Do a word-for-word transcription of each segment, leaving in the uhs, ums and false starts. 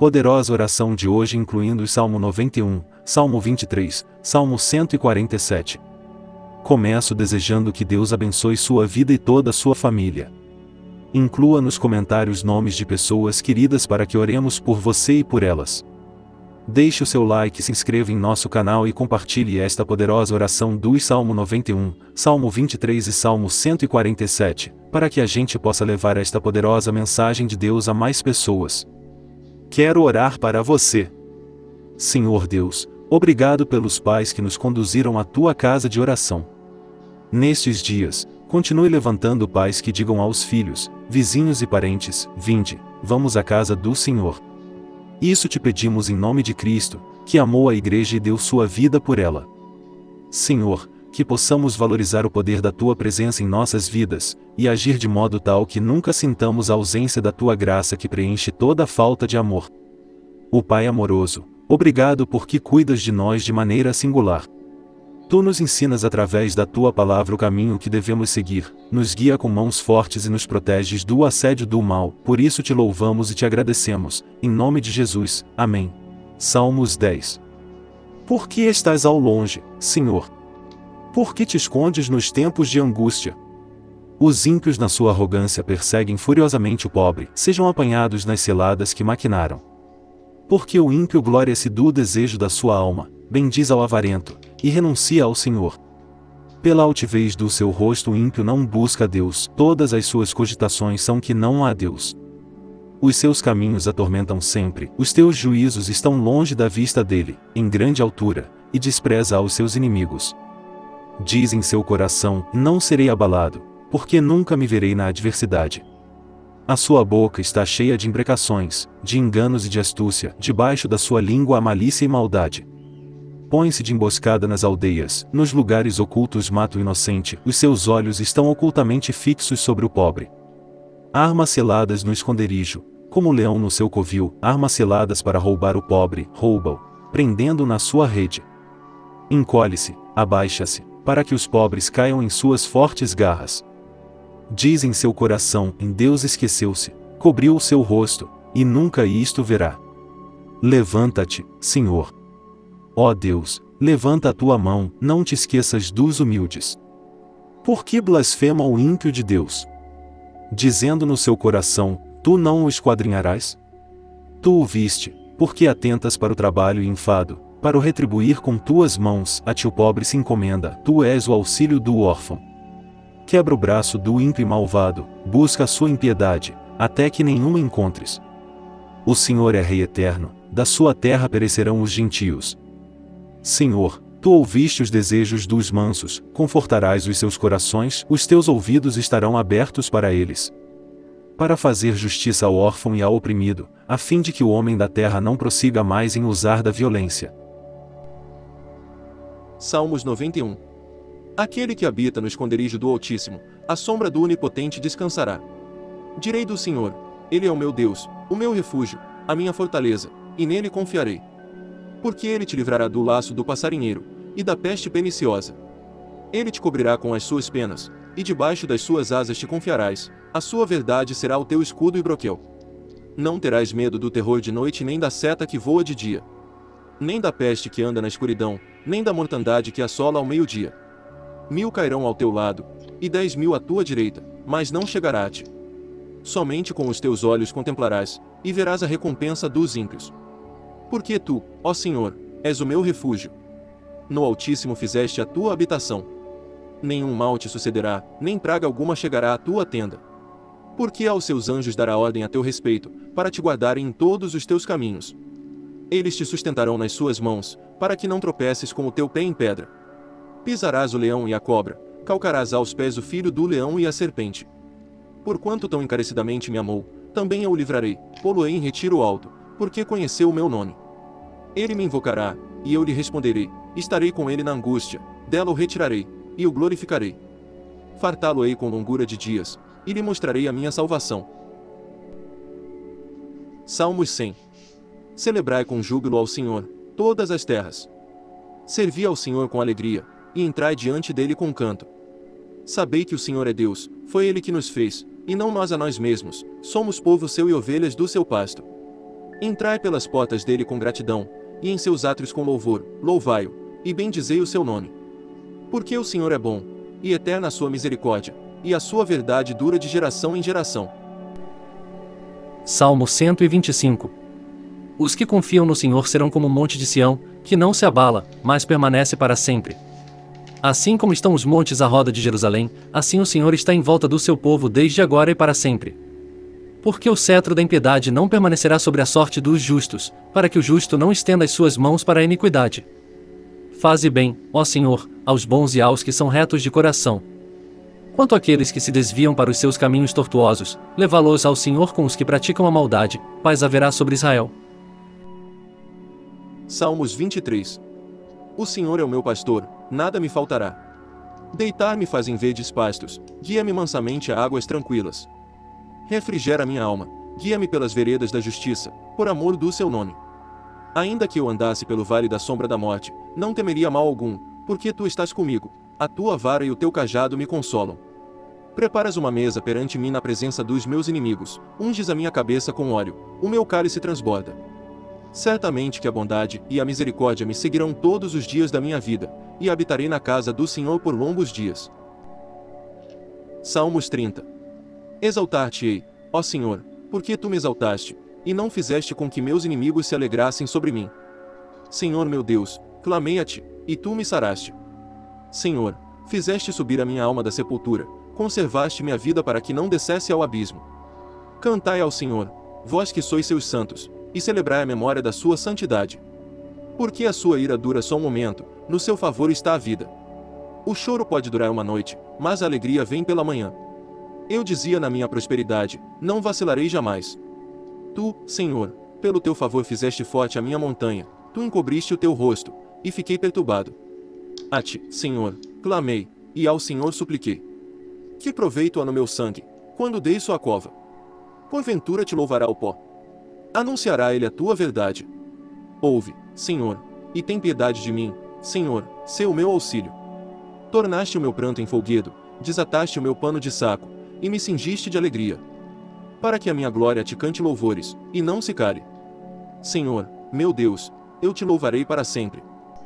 Poderosa oração de hoje incluindo o Salmo noventa e um, Salmo vinte e três, Salmo cento e quarenta e sete. Começo desejando que Deus abençoe sua vida e toda a sua família. Inclua nos comentários nomes de pessoas queridas para que oremos por você e por elas. Deixe o seu like, se inscreva em nosso canal e compartilhe esta poderosa oração do Salmo noventa e um, Salmo vinte e três e Salmo cento e quarenta e sete, para que a gente possa levar esta poderosa mensagem de Deus a mais pessoas. Quero orar para você. Senhor Deus, obrigado pelos pais que nos conduziram à tua casa de oração. Nestes dias, continue levantando pais que digam aos filhos, vizinhos e parentes: vinde, vamos à casa do Senhor. Isso te pedimos em nome de Cristo, que amou a igreja e deu sua vida por ela. Senhor, que possamos valorizar o poder da tua presença em nossas vidas, e agir de modo tal que nunca sintamos a ausência da tua graça que preenche toda a falta de amor. O Pai amoroso, obrigado porque cuidas de nós de maneira singular. Tu nos ensinas através da tua palavra o caminho que devemos seguir, nos guia com mãos fortes e nos proteges do assédio do mal, por isso te louvamos e te agradecemos, em nome de Jesus, amém. Salmos dez. Por que estás ao longe, Senhor? Por que te escondes nos tempos de angústia? Os ímpios na sua arrogância perseguem furiosamente o pobre, sejam apanhados nas ciladas que maquinaram. Porque o ímpio gloria-se do desejo da sua alma, bendiz ao avarento, e renuncia ao Senhor. Pela altivez do seu rosto o ímpio não busca a Deus, todas as suas cogitações são que não há Deus. Os seus caminhos atormentam sempre, os teus juízos estão longe da vista dele, em grande altura, e despreza aos seus inimigos. Diz em seu coração: não serei abalado, porque nunca me verei na adversidade. A sua boca está cheia de imprecações, de enganos e de astúcia, debaixo da sua língua há malícia e maldade. Põe-se de emboscada nas aldeias, nos lugares ocultos mata o inocente, os seus olhos estão ocultamente fixos sobre o pobre. Armas seladas no esconderijo, como o leão no seu covil, armas seladas para roubar o pobre, rouba-o, prendendo-o na sua rede. Encolhe-se, abaixa-se, para que os pobres caiam em suas fortes garras. Diz em seu coração: em Deus esqueceu-se, cobriu o seu rosto, e nunca isto verá. Levanta-te, Senhor. Ó Deus, levanta a tua mão, não te esqueças dos humildes. Por que blasfema o ímpio de Deus? Dizendo no seu coração: tu não o esquadrinharás? Tu o viste, porque atentas para o trabalho e enfado, para o retribuir com tuas mãos, a ti o pobre se encomenda, tu és o auxílio do órfão. Quebra o braço do ímpio e malvado, busca a sua impiedade, até que nenhuma encontres. O Senhor é Rei eterno, da sua terra perecerão os gentios. Senhor, tu ouviste os desejos dos mansos, confortarás os seus corações, os teus ouvidos estarão abertos para eles. Para fazer justiça ao órfão e ao oprimido, a fim de que o homem da terra não prossiga mais em usar da violência. Salmos noventa e um. Aquele que habita no esconderijo do Altíssimo, à sombra do Onipotente descansará. Direi do Senhor: Ele é o meu Deus, o meu refúgio, a minha fortaleza, e nele confiarei. Porque ele te livrará do laço do passarinheiro, e da peste perniciosa. Ele te cobrirá com as suas penas, e debaixo das suas asas te confiarás, a sua verdade será o teu escudo e broquel. Não terás medo do terror de noite nem da seta que voa de dia. Nem da peste que anda na escuridão, nem da mortandade que assola ao meio-dia. Mil cairão ao teu lado, e dez mil à tua direita, mas não chegará a ti. Somente com os teus olhos contemplarás, e verás a recompensa dos ímpios. Porque tu, ó Senhor, és o meu refúgio. No Altíssimo fizeste a tua habitação. Nenhum mal te sucederá, nem praga alguma chegará à tua tenda. Porque aos seus anjos dará ordem a teu respeito, para te guardarem em todos os teus caminhos. Eles te sustentarão nas suas mãos, para que não tropeces com o teu pé em pedra. Pisarás o leão e a cobra, calcarás aos pés o filho do leão e a serpente. Porquanto tão encarecidamente me amou, também eu o livrarei, pô-lo-ei em retiro alto, porque conheceu o meu nome. Ele me invocará, e eu lhe responderei, estarei com ele na angústia, dela o retirarei, e o glorificarei. Fartá-lo-ei com longura de dias, e lhe mostrarei a minha salvação. Salmos cem. Celebrai com júbilo ao Senhor, todas as terras. Servi ao Senhor com alegria, e entrai diante dele com canto. Sabei que o Senhor é Deus, foi ele que nos fez, e não nós a nós mesmos, somos povo seu e ovelhas do seu pasto. Entrai pelas portas dele com gratidão, e em seus átrios com louvor, louvai-o, e bendizei o seu nome. Porque o Senhor é bom, e eterna a sua misericórdia, e a sua verdade dura de geração em geração. Salmo cento e vinte e cinco. Os que confiam no Senhor serão como o monte de Sião, que não se abala, mas permanece para sempre. Assim como estão os montes à roda de Jerusalém, assim o Senhor está em volta do seu povo desde agora e para sempre. Porque o cetro da impiedade não permanecerá sobre a sorte dos justos, para que o justo não estenda as suas mãos para a iniquidade. Faze bem, ó Senhor, aos bons e aos que são retos de coração. Quanto àqueles que se desviam para os seus caminhos tortuosos, levá-los ao Senhor com os que praticam a maldade, paz haverá sobre Israel. Salmos vinte e três. O Senhor é o meu pastor, nada me faltará. Deitar-me faz em verdes pastos, guia-me mansamente a águas tranquilas. Refrigera minha alma, guia-me pelas veredas da justiça, por amor do seu nome. Ainda que eu andasse pelo vale da sombra da morte, não temeria mal algum, porque tu estás comigo, a tua vara e o teu cajado me consolam. Preparas uma mesa perante mim na presença dos meus inimigos, unges a minha cabeça com óleo, o meu cálice transborda. Certamente que a bondade e a misericórdia me seguirão todos os dias da minha vida, e habitarei na casa do Senhor por longos dias. Salmos trinta. Exaltar-te-ei, ó Senhor, porque tu me exaltaste, e não fizeste com que meus inimigos se alegrassem sobre mim. Senhor meu Deus, clamei a ti, e tu me saraste. Senhor, fizeste subir a minha alma da sepultura, conservaste minha vida para que não descesse ao abismo. Cantai ao Senhor, vós que sois seus santos, e celebrai a memória da sua santidade. Porque a sua ira dura só um momento, no seu favor está a vida. O choro pode durar uma noite, mas a alegria vem pela manhã. Eu dizia na minha prosperidade, não vacilarei jamais. Tu, Senhor, pelo teu favor fizeste forte a minha montanha, tu encobriste o teu rosto, e fiquei perturbado. A ti, Senhor, clamei, e ao Senhor supliquei. Que proveito há no meu sangue, quando dei sua cova? Porventura te louvará o pó? Anunciará ele a tua verdade. Ouve, Senhor, e tem piedade de mim, Senhor, sê o meu auxílio. Tornaste o meu pranto em folguedo, desataste o meu pano de saco, e me cingiste de alegria. Para que a minha glória te cante louvores, e não se cale. Senhor, meu Deus, eu te louvarei para sempre.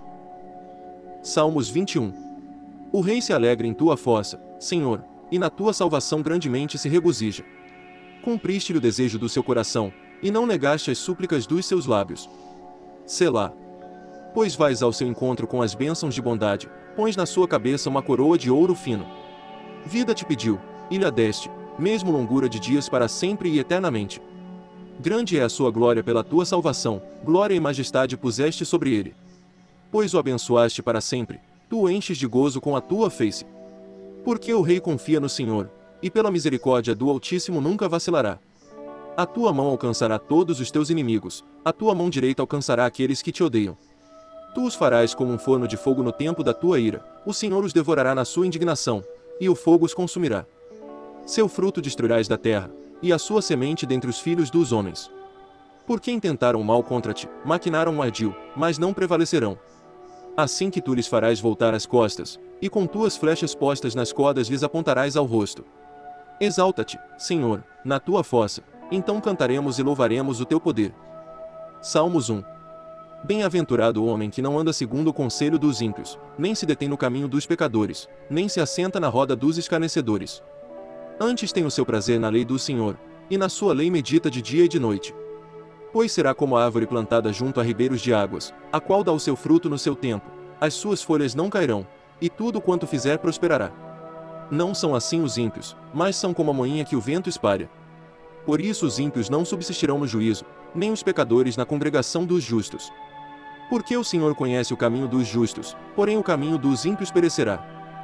Salmos vinte e um. O rei se alegra em tua força, Senhor, e na tua salvação grandemente se regozija. Cumpriste-lhe o desejo do seu coração, e não negaste as súplicas dos seus lábios. Selá. Pois vais ao seu encontro com as bênçãos de bondade, pões na sua cabeça uma coroa de ouro fino. Vida te pediu, e lhe a deste, mesmo longura de dias para sempre e eternamente. Grande é a sua glória pela tua salvação, glória e majestade puseste sobre ele. Pois o abençoaste para sempre, tu o enches de gozo com a tua face. Porque o rei confia no Senhor, e pela misericórdia do Altíssimo nunca vacilará. A tua mão alcançará todos os teus inimigos, a tua mão direita alcançará aqueles que te odeiam. Tu os farás como um forno de fogo no tempo da tua ira, o Senhor os devorará na sua indignação, e o fogo os consumirá. Seu fruto destruirás da terra, e a sua semente dentre os filhos dos homens. Porque intentaram mal contra ti, maquinaram um ardil, mas não prevalecerão. Assim que tu lhes farás voltar as costas, e com tuas flechas postas nas cordas lhes apontarás ao rosto. Exalta-te, Senhor, na tua força, então cantaremos e louvaremos o teu poder. Salmos um. Bem-aventurado o homem que não anda segundo o conselho dos ímpios, nem se detém no caminho dos pecadores, nem se assenta na roda dos escarnecedores. Antes tem o seu prazer na lei do Senhor, e na sua lei medita de dia e de noite. Pois será como a árvore plantada junto a ribeiros de águas, a qual dá o seu fruto no seu tempo, as suas folhas não cairão, e tudo quanto fizer prosperará. Não são assim os ímpios, mas são como a moinha que o vento espalha. Por isso os ímpios não subsistirão no juízo, nem os pecadores na congregação dos justos. Porque o Senhor conhece o caminho dos justos, porém o caminho dos ímpios perecerá.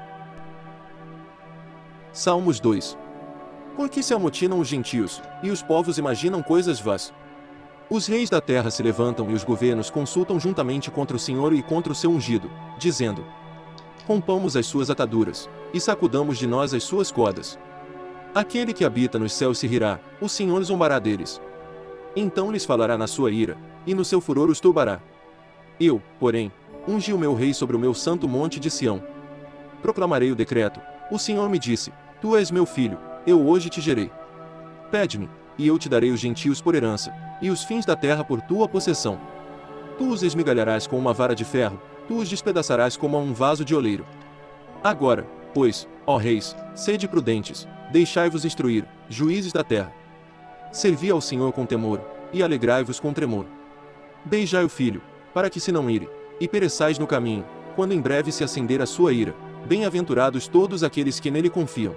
Salmos dois. Porque se amotinam os gentios, e os povos imaginam coisas vãs. Os reis da terra se levantam e os governos consultam juntamente contra o Senhor e contra o seu ungido, dizendo: rompamos as suas ataduras, e sacudamos de nós as suas cordas. Aquele que habita nos céus se rirá, o Senhor zombará deles. Então lhes falará na sua ira, e no seu furor os turbará. Eu, porém, ungi o meu rei sobre o meu santo monte de Sião. Proclamarei o decreto. O Senhor me disse: tu és meu filho, eu hoje te gerei. Pede-me, e eu te darei os gentios por herança, e os fins da terra por tua possessão. Tu os esmigalharás com uma vara de ferro, tu os despedaçarás como a um vaso de oleiro. Agora, pois, ó reis, sede prudentes, deixai-vos instruir, juízes da terra. Servi ao Senhor com temor, e alegrai-vos com tremor. Beijai o filho, para que se não ire, e pereçais no caminho, quando em breve se acender a sua ira. Bem-aventurados todos aqueles que nele confiam.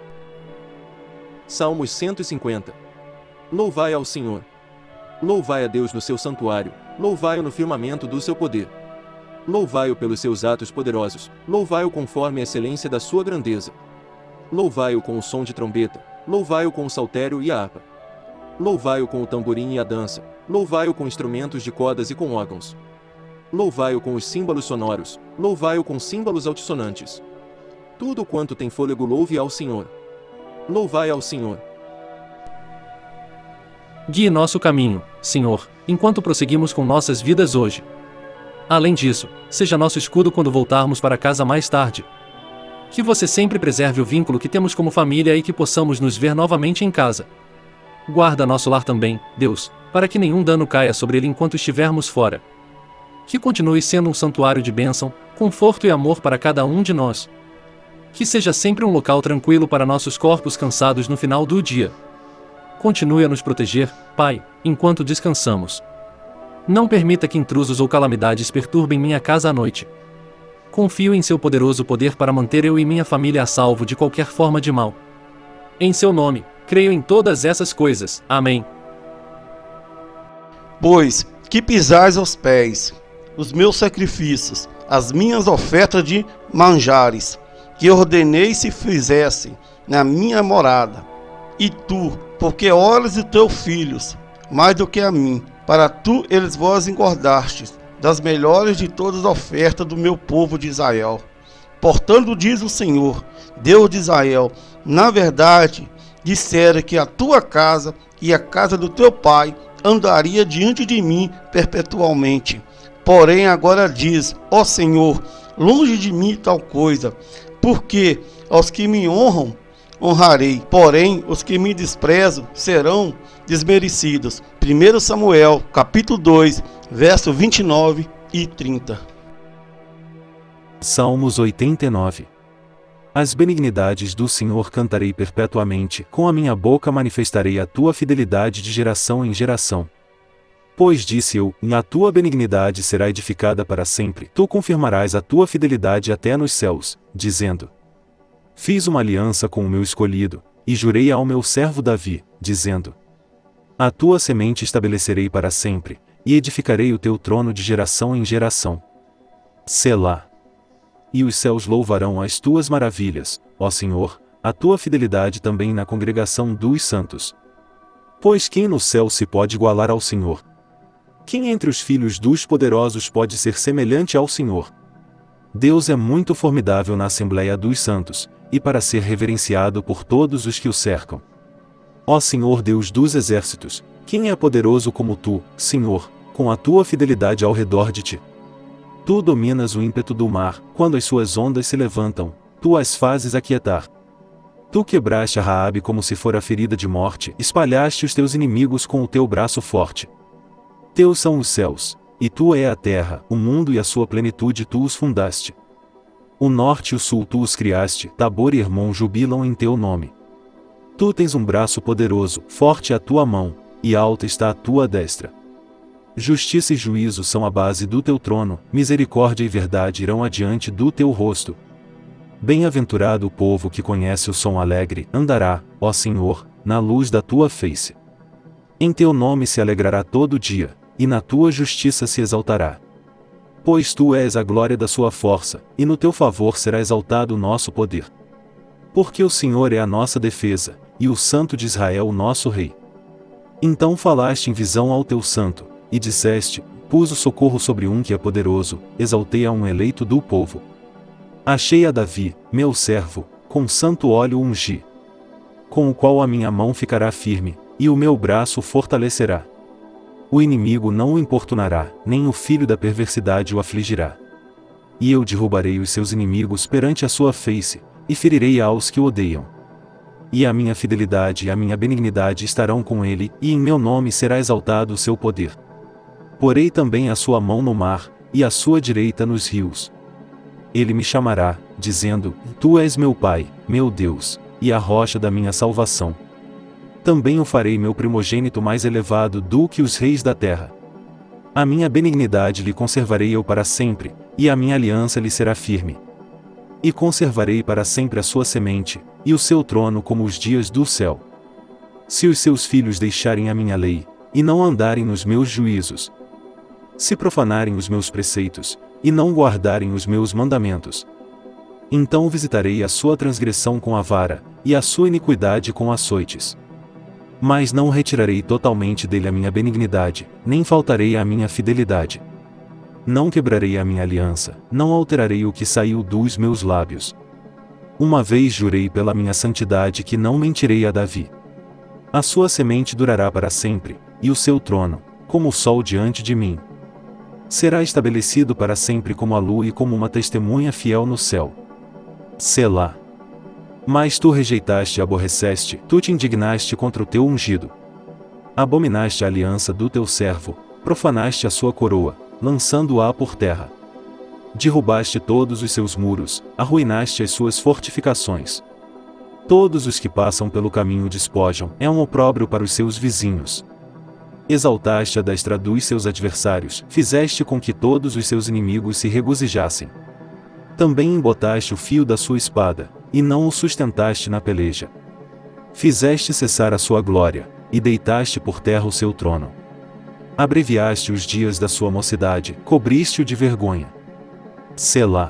Salmos cento e cinquenta. Louvai ao Senhor. Louvai a Deus no seu santuário, louvai-o no firmamento do seu poder. Louvai-o pelos seus atos poderosos, louvai-o conforme a excelência da sua grandeza. Louvai-o com o som de trombeta, louvai-o com o saltério e a harpa. Louvai-o com o tamborim e a dança, louvai-o com instrumentos de cordas e com órgãos. Louvai-o com os símbolos sonoros, louvai-o com símbolos altissonantes. Tudo quanto tem fôlego louve ao Senhor. Louvai ao Senhor. Guie nosso caminho, Senhor, enquanto prosseguimos com nossas vidas hoje. Além disso, seja nosso escudo quando voltarmos para casa mais tarde. Que você sempre preserve o vínculo que temos como família e que possamos nos ver novamente em casa. Guarda nosso lar também, Deus, para que nenhum dano caia sobre ele enquanto estivermos fora. Que continue sendo um santuário de bênção, conforto e amor para cada um de nós. Que seja sempre um local tranquilo para nossos corpos cansados no final do dia. Continue a nos proteger, Pai, enquanto descansamos. Não permita que intrusos ou calamidades perturbem minha casa à noite. Confio em seu poderoso poder para manter eu e minha família a salvo de qualquer forma de mal. Em seu nome, creio em todas essas coisas. Amém. Pois que pisais aos pés os meus sacrifícios, as minhas ofertas de manjares, que ordenei se fizessem na minha morada. E tu, porque olhas de teus filhos, mais do que a mim, para tu eles vós engordastes, das melhores de todas as ofertas do meu povo de Israel. Portanto, diz o Senhor, Deus de Israel, na verdade, dissera que a tua casa e a casa do teu pai andaria diante de mim perpetualmente. Porém, agora diz, ó Senhor, longe de mim tal coisa, porque aos que me honram, honrarei, porém, os que me desprezam serão desmerecidos. primeiro Samuel, capítulo dois, verso vinte e nove e trinta. Salmos oitenta e nove. As benignidades do Senhor cantarei perpetuamente, com a minha boca manifestarei a tua fidelidade de geração em geração. Pois disse eu, a tua benignidade será edificada para sempre, tu confirmarás a tua fidelidade até nos céus, dizendo: Fiz uma aliança com o meu escolhido, e jurei ao meu servo Davi, dizendo: A tua semente estabelecerei para sempre, e edificarei o teu trono de geração em geração. Selá. E os céus louvarão as tuas maravilhas, ó Senhor, a tua fidelidade também na congregação dos santos. Pois quem no céu se pode igualar ao Senhor? Quem entre os filhos dos poderosos pode ser semelhante ao Senhor? Deus é muito formidável na Assembleia dos Santos, e para ser reverenciado por todos os que o cercam. Ó Senhor Deus dos exércitos, quem é poderoso como tu, Senhor, com a tua fidelidade ao redor de ti? Tu dominas o ímpeto do mar, quando as suas ondas se levantam, tu as fazes aquietar. Tu quebraste a Raabe como se fora ferida de morte, espalhaste os teus inimigos com o teu braço forte. Teus são os céus, e tua é a terra, o mundo e a sua plenitude tu os fundaste. O norte e o sul tu os criaste, Tabor e Hermon jubilam em teu nome. Tu tens um braço poderoso, forte é a tua mão, e alta está a tua destra. Justiça e juízo são a base do teu trono, misericórdia e verdade irão adiante do teu rosto. Bem-aventurado o povo que conhece o som alegre, andará, ó Senhor, na luz da tua face. Em teu nome se alegrará todo dia, e na tua justiça se exaltará. Pois tu és a glória da sua força, e no teu favor será exaltado o nosso poder. Porque o Senhor é a nossa defesa, e o Santo de Israel o nosso Rei. Então falaste em visão ao teu santo, e disseste: Pus o socorro sobre um que é poderoso, exaltei a um eleito do povo. Achei a Davi, meu servo, com santo óleo ungi, com o qual a minha mão ficará firme, e o meu braço fortalecerá. O inimigo não o importunará, nem o filho da perversidade o afligirá. E eu derrubarei os seus inimigos perante a sua face, e ferirei aos que o odeiam. e a minha fidelidade e a minha benignidade estarão com ele, e em meu nome será exaltado o seu poder. Porei também a sua mão no mar, e a sua direita nos rios. Ele me chamará, dizendo: Tu és meu Pai, meu Deus, e a rocha da minha salvação. Também o farei meu primogênito mais elevado do que os reis da terra. A minha benignidade lhe conservarei eu para sempre, e a minha aliança lhe será firme. E conservarei para sempre a sua semente, e o seu trono como os dias do céu. Se os seus filhos deixarem a minha lei, e não andarem nos meus juízos, se profanarem os meus preceitos, e não guardarem os meus mandamentos, então visitarei a sua transgressão com a vara, e a sua iniquidade com açoites. Mas não retirarei totalmente dele a minha benignidade, nem faltarei à minha fidelidade. Não quebrarei a minha aliança, não alterarei o que saiu dos meus lábios. Uma vez jurei pela minha santidade que não mentirei a Davi. A sua semente durará para sempre, e o seu trono, como o sol diante de mim. Será estabelecido para sempre como a lua e como uma testemunha fiel no céu. Selá. Mas tu rejeitaste e aborreceste, tu te indignaste contra o teu ungido. Abominaste a aliança do teu servo, profanaste a sua coroa, lançando-a por terra. Derrubaste todos os seus muros, arruinaste as suas fortificações. Todos os que passam pelo caminho despojam, é um opróbrio para os seus vizinhos. Exaltaste a destra dos seus adversários, fizeste com que todos os seus inimigos se regozijassem. Também embotaste o fio da sua espada, e não o sustentaste na peleja. Fizeste cessar a sua glória, e deitaste por terra o seu trono. Abreviaste os dias da sua mocidade, cobriste-o de vergonha. Selá.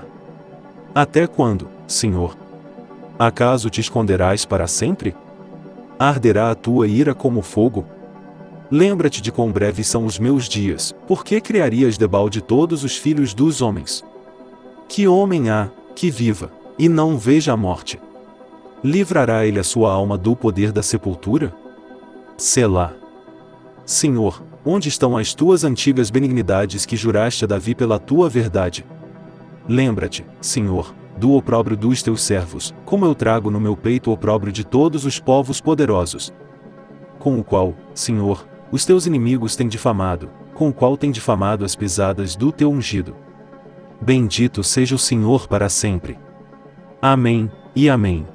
Até quando, Senhor? Acaso te esconderás para sempre? Arderá a tua ira como fogo? Lembra-te de quão breves são os meus dias, por que criarias debalde todos os filhos dos homens? Que homem há, que viva, e não veja a morte? Livrará ele a sua alma do poder da sepultura? Selá. Senhor, onde estão as tuas antigas benignidades que juraste a Davi pela tua verdade? Lembra-te, Senhor, do opróbrio dos teus servos, como eu trago no meu peito o opróbrio de todos os povos poderosos, com o qual, Senhor, os teus inimigos têm difamado, com o qual têm difamado as pisadas do teu ungido. Bendito seja o Senhor para sempre. Amém, e amém.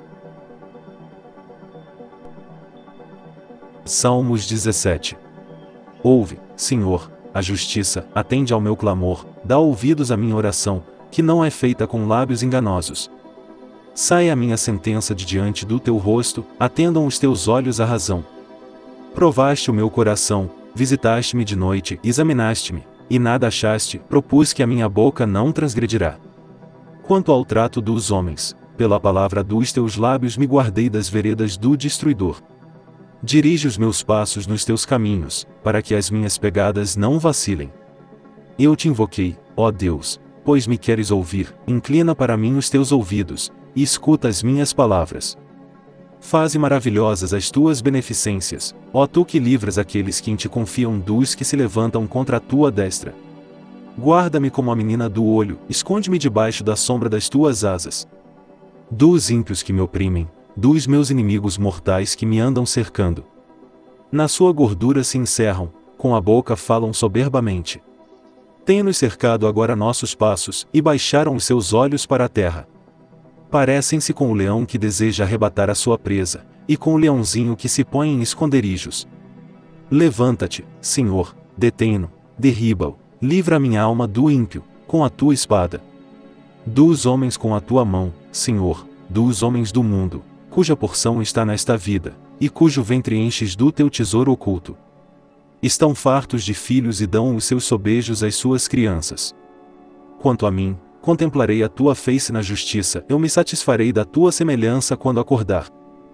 Salmos dezessete. Ouve, Senhor, a justiça, atende ao meu clamor, dá ouvidos à minha oração, que não é feita com lábios enganosos. Sai a minha sentença de diante do teu rosto, atendam os teus olhos à razão. Provaste o meu coração, visitaste-me de noite, examinaste-me, e nada achaste, propus que a minha boca não transgredirá. Quanto ao trato dos homens, pela palavra dos teus lábios me guardei das veredas do destruidor. Dirige os meus passos nos teus caminhos, para que as minhas pegadas não vacilem. Eu te invoquei, ó Deus, pois me queres ouvir, inclina para mim os teus ouvidos, e escuta as minhas palavras. Faze maravilhosas as tuas beneficências, ó tu que livras aqueles que em ti confiam dos que se levantam contra a tua destra. Guarda-me como a menina do olho, esconde-me debaixo da sombra das tuas asas. Dos ímpios que me oprimem, dos meus inimigos mortais que me andam cercando. Na sua gordura se encerram, com a boca falam soberbamente. Têm-nos cercado agora nossos passos, e baixaram os seus olhos para a terra. Parecem-se com o leão que deseja arrebatar a sua presa, e com o leãozinho que se põe em esconderijos. Levanta-te, Senhor, detém-no, derriba-o, livra a minha alma do ímpio, com a tua espada. Dos homens com a tua mão, Senhor, dos homens do mundo, cuja porção está nesta vida, e cujo ventre enches do teu tesouro oculto. Estão fartos de filhos e dão os seus sobejos às suas crianças. Quanto a mim, contemplarei a tua face na justiça, eu me satisfarei da tua semelhança quando acordar.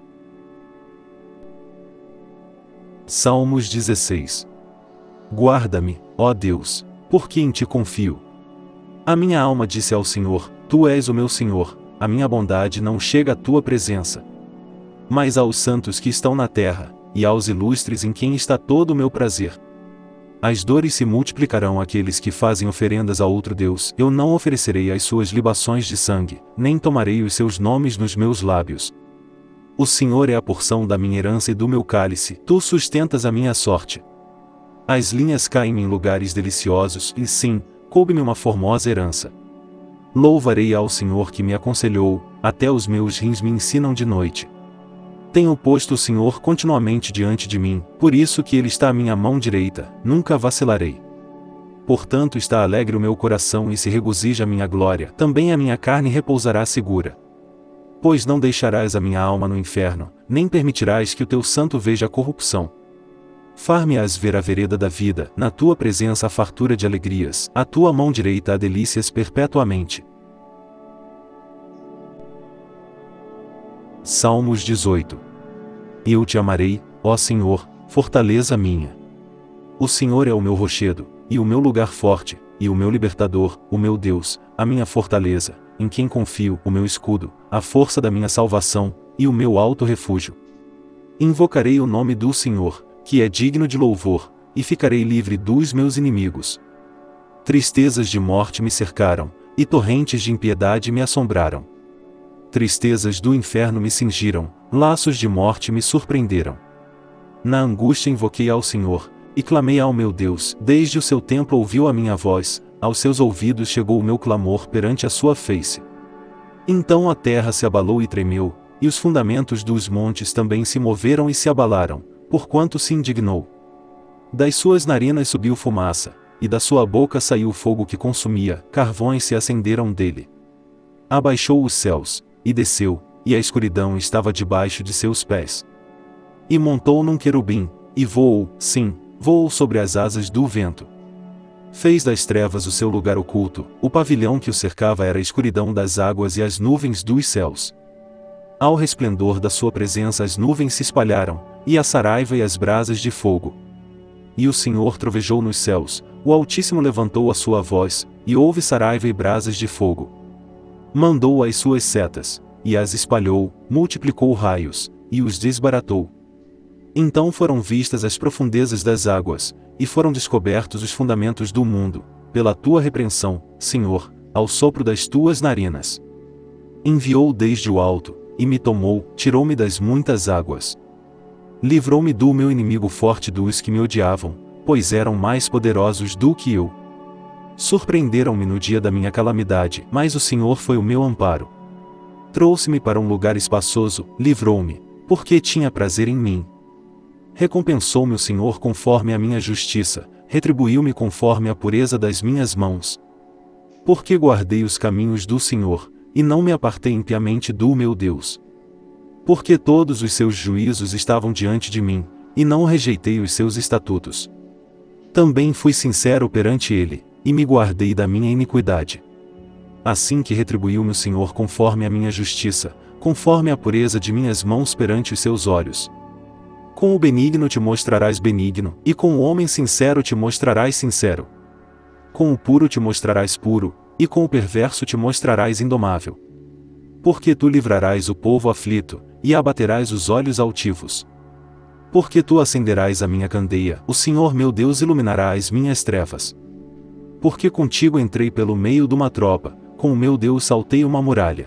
Salmos dezesseis. Guarda-me, ó Deus, porque em ti confio. A minha alma disse ao Senhor, tu és o meu Senhor, a minha bondade não chega à tua presença. Mas aos santos que estão na terra, e aos ilustres em quem está todo o meu prazer. As dores se multiplicarão àqueles que fazem oferendas a outro Deus, eu não oferecerei as suas libações de sangue, nem tomarei os seus nomes nos meus lábios. O Senhor é a porção da minha herança e do meu cálice, tu sustentas a minha sorte. As linhas caem em lugares deliciosos, e sim, coube-me uma formosa herança. Louvarei ao Senhor que me aconselhou, até os meus rins me ensinam de noite. Tenho posto o Senhor continuamente diante de mim, por isso que Ele está à minha mão direita, nunca vacilarei. Portanto está alegre o meu coração e se regozija a minha glória, também a minha carne repousará segura. Pois não deixarás a minha alma no inferno, nem permitirás que o teu santo veja a corrupção. Far-me-ás ver a vereda da vida, na tua presença a fartura de alegrias, a tua mão direita há delícias perpetuamente. Salmos dezoito. Eu te amarei, ó Senhor, fortaleza minha. O Senhor é o meu rochedo, e o meu lugar forte, e o meu libertador, o meu Deus, a minha fortaleza, em quem confio, o meu escudo, a força da minha salvação, e o meu alto refúgio. Invocarei o nome do Senhor, que é digno de louvor, e ficarei livre dos meus inimigos. Tristezas de morte me cercaram, e torrentes de impiedade me assombraram. Tristezas do inferno me cingiram, laços de morte me surpreenderam. Na angústia invoquei ao Senhor, e clamei ao meu Deus, desde o seu templo ouviu a minha voz, aos seus ouvidos chegou o meu clamor perante a sua face. Então a terra se abalou e tremeu, e os fundamentos dos montes também se moveram e se abalaram, porquanto se indignou. Das suas narinas subiu fumaça, e da sua boca saiu fogo que consumia, carvões se acenderam dele. Abaixou os céus, e desceu, e a escuridão estava debaixo de seus pés. E montou num querubim, e voou, sim, voou sobre as asas do vento. Fez das trevas o seu lugar oculto, o pavilhão que o cercava era a escuridão das águas e as nuvens dos céus. Ao resplendor da sua presença as nuvens se espalharam, e a saraiva e as brasas de fogo. E o Senhor trovejou nos céus, o Altíssimo levantou a sua voz, e houve saraiva e brasas de fogo. Mandou as suas setas, e as espalhou, multiplicou raios, e os desbaratou. Então foram vistas as profundezas das águas, e foram descobertos os fundamentos do mundo, pela tua repreensão, Senhor, ao sopro das tuas narinas. Enviou desde o alto, e me tomou, tirou-me das muitas águas. Livrou-me do meu inimigo forte dos que me odiavam, pois eram mais poderosos do que eu. Surpreenderam-me no dia da minha calamidade, mas o Senhor foi o meu amparo. Trouxe-me para um lugar espaçoso, livrou-me, porque tinha prazer em mim. Recompensou-me o Senhor conforme a minha justiça, retribuiu-me conforme a pureza das minhas mãos. Porque guardei os caminhos do Senhor, e não me apartei impiamente do meu Deus. Porque todos os seus juízos estavam diante de mim, e não rejeitei os seus estatutos. Também fui sincero perante ele, e me guardei da minha iniquidade. Assim que retribuiu-me o Senhor conforme a minha justiça, conforme a pureza de minhas mãos perante os seus olhos. Com o benigno te mostrarás benigno, e com o homem sincero te mostrarás sincero. Com o puro te mostrarás puro, e com o perverso te mostrarás indomável. Porque tu livrarás o povo aflito, e abaterás os olhos altivos. Porque tu acenderás a minha candeia, o Senhor meu Deus iluminará as minhas trevas. Porque contigo entrei pelo meio de uma tropa, com o meu Deus saltei uma muralha.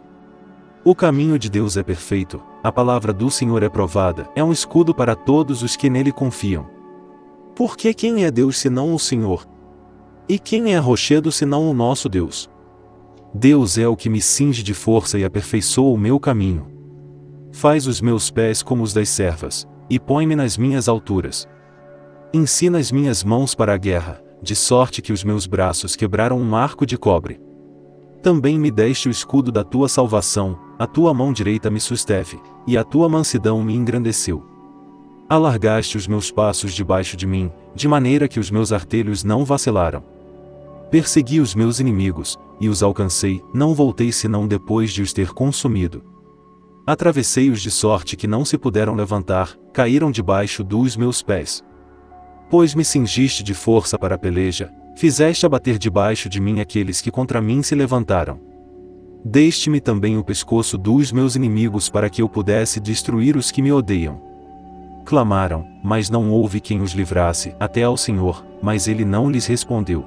O caminho de Deus é perfeito, a palavra do Senhor é provada, é um escudo para todos os que nele confiam. Porque quem é Deus senão o Senhor? E quem é rochedo senão o nosso Deus? Deus é o que me cinge de força e aperfeiçoa o meu caminho. Faz os meus pés como os das servas, e põe-me nas minhas alturas. Ensina as minhas mãos para a guerra, de sorte que os meus braços quebraram um arco de cobre. Também me deste o escudo da tua salvação, a tua mão direita me susteve, e a tua mansidão me engrandeceu. Alargaste os meus passos debaixo de mim, de maneira que os meus artelhos não vacilaram. Persegui os meus inimigos, e os alcancei, não voltei senão depois de os ter consumido. Atravessei-os de sorte que não se puderam levantar, caíram debaixo dos meus pés. Pois me cingiste de força para a peleja, fizeste abater debaixo de mim aqueles que contra mim se levantaram. Deste-me também o pescoço dos meus inimigos para que eu pudesse destruir os que me odeiam. Clamaram, mas não houve quem os livrasse, até ao Senhor, mas ele não lhes respondeu.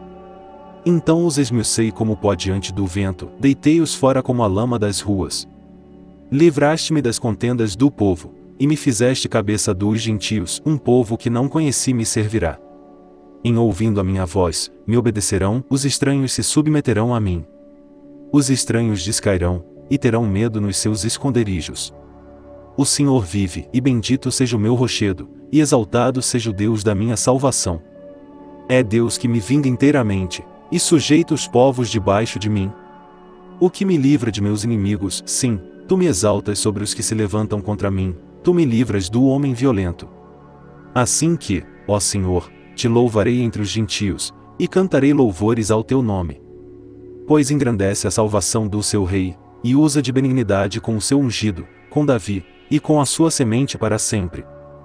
Então os esmiucei como pó diante do vento, deitei-os fora como a lama das ruas. Livraste-me das contendas do povo, e me fizeste cabeça dos gentios, um povo que não conheci me servirá. Em ouvindo a minha voz, me obedecerão, os estranhos se submeterão a mim. Os estranhos descairão, e terão medo nos seus esconderijos. O Senhor vive, e bendito seja o meu rochedo, e exaltado seja o Deus da minha salvação. É Deus que me vinga inteiramente, e sujeita os povos debaixo de mim. O que me livra de meus inimigos, sim, tu me exaltas sobre os que se levantam contra mim, tu me livras do homem violento. Assim que, ó Senhor, te louvarei entre os gentios, e cantarei louvores ao teu nome. Pois engrandece a salvação do seu rei, e usa de benignidade com o seu ungido, com Davi, e com a sua semente para sempre.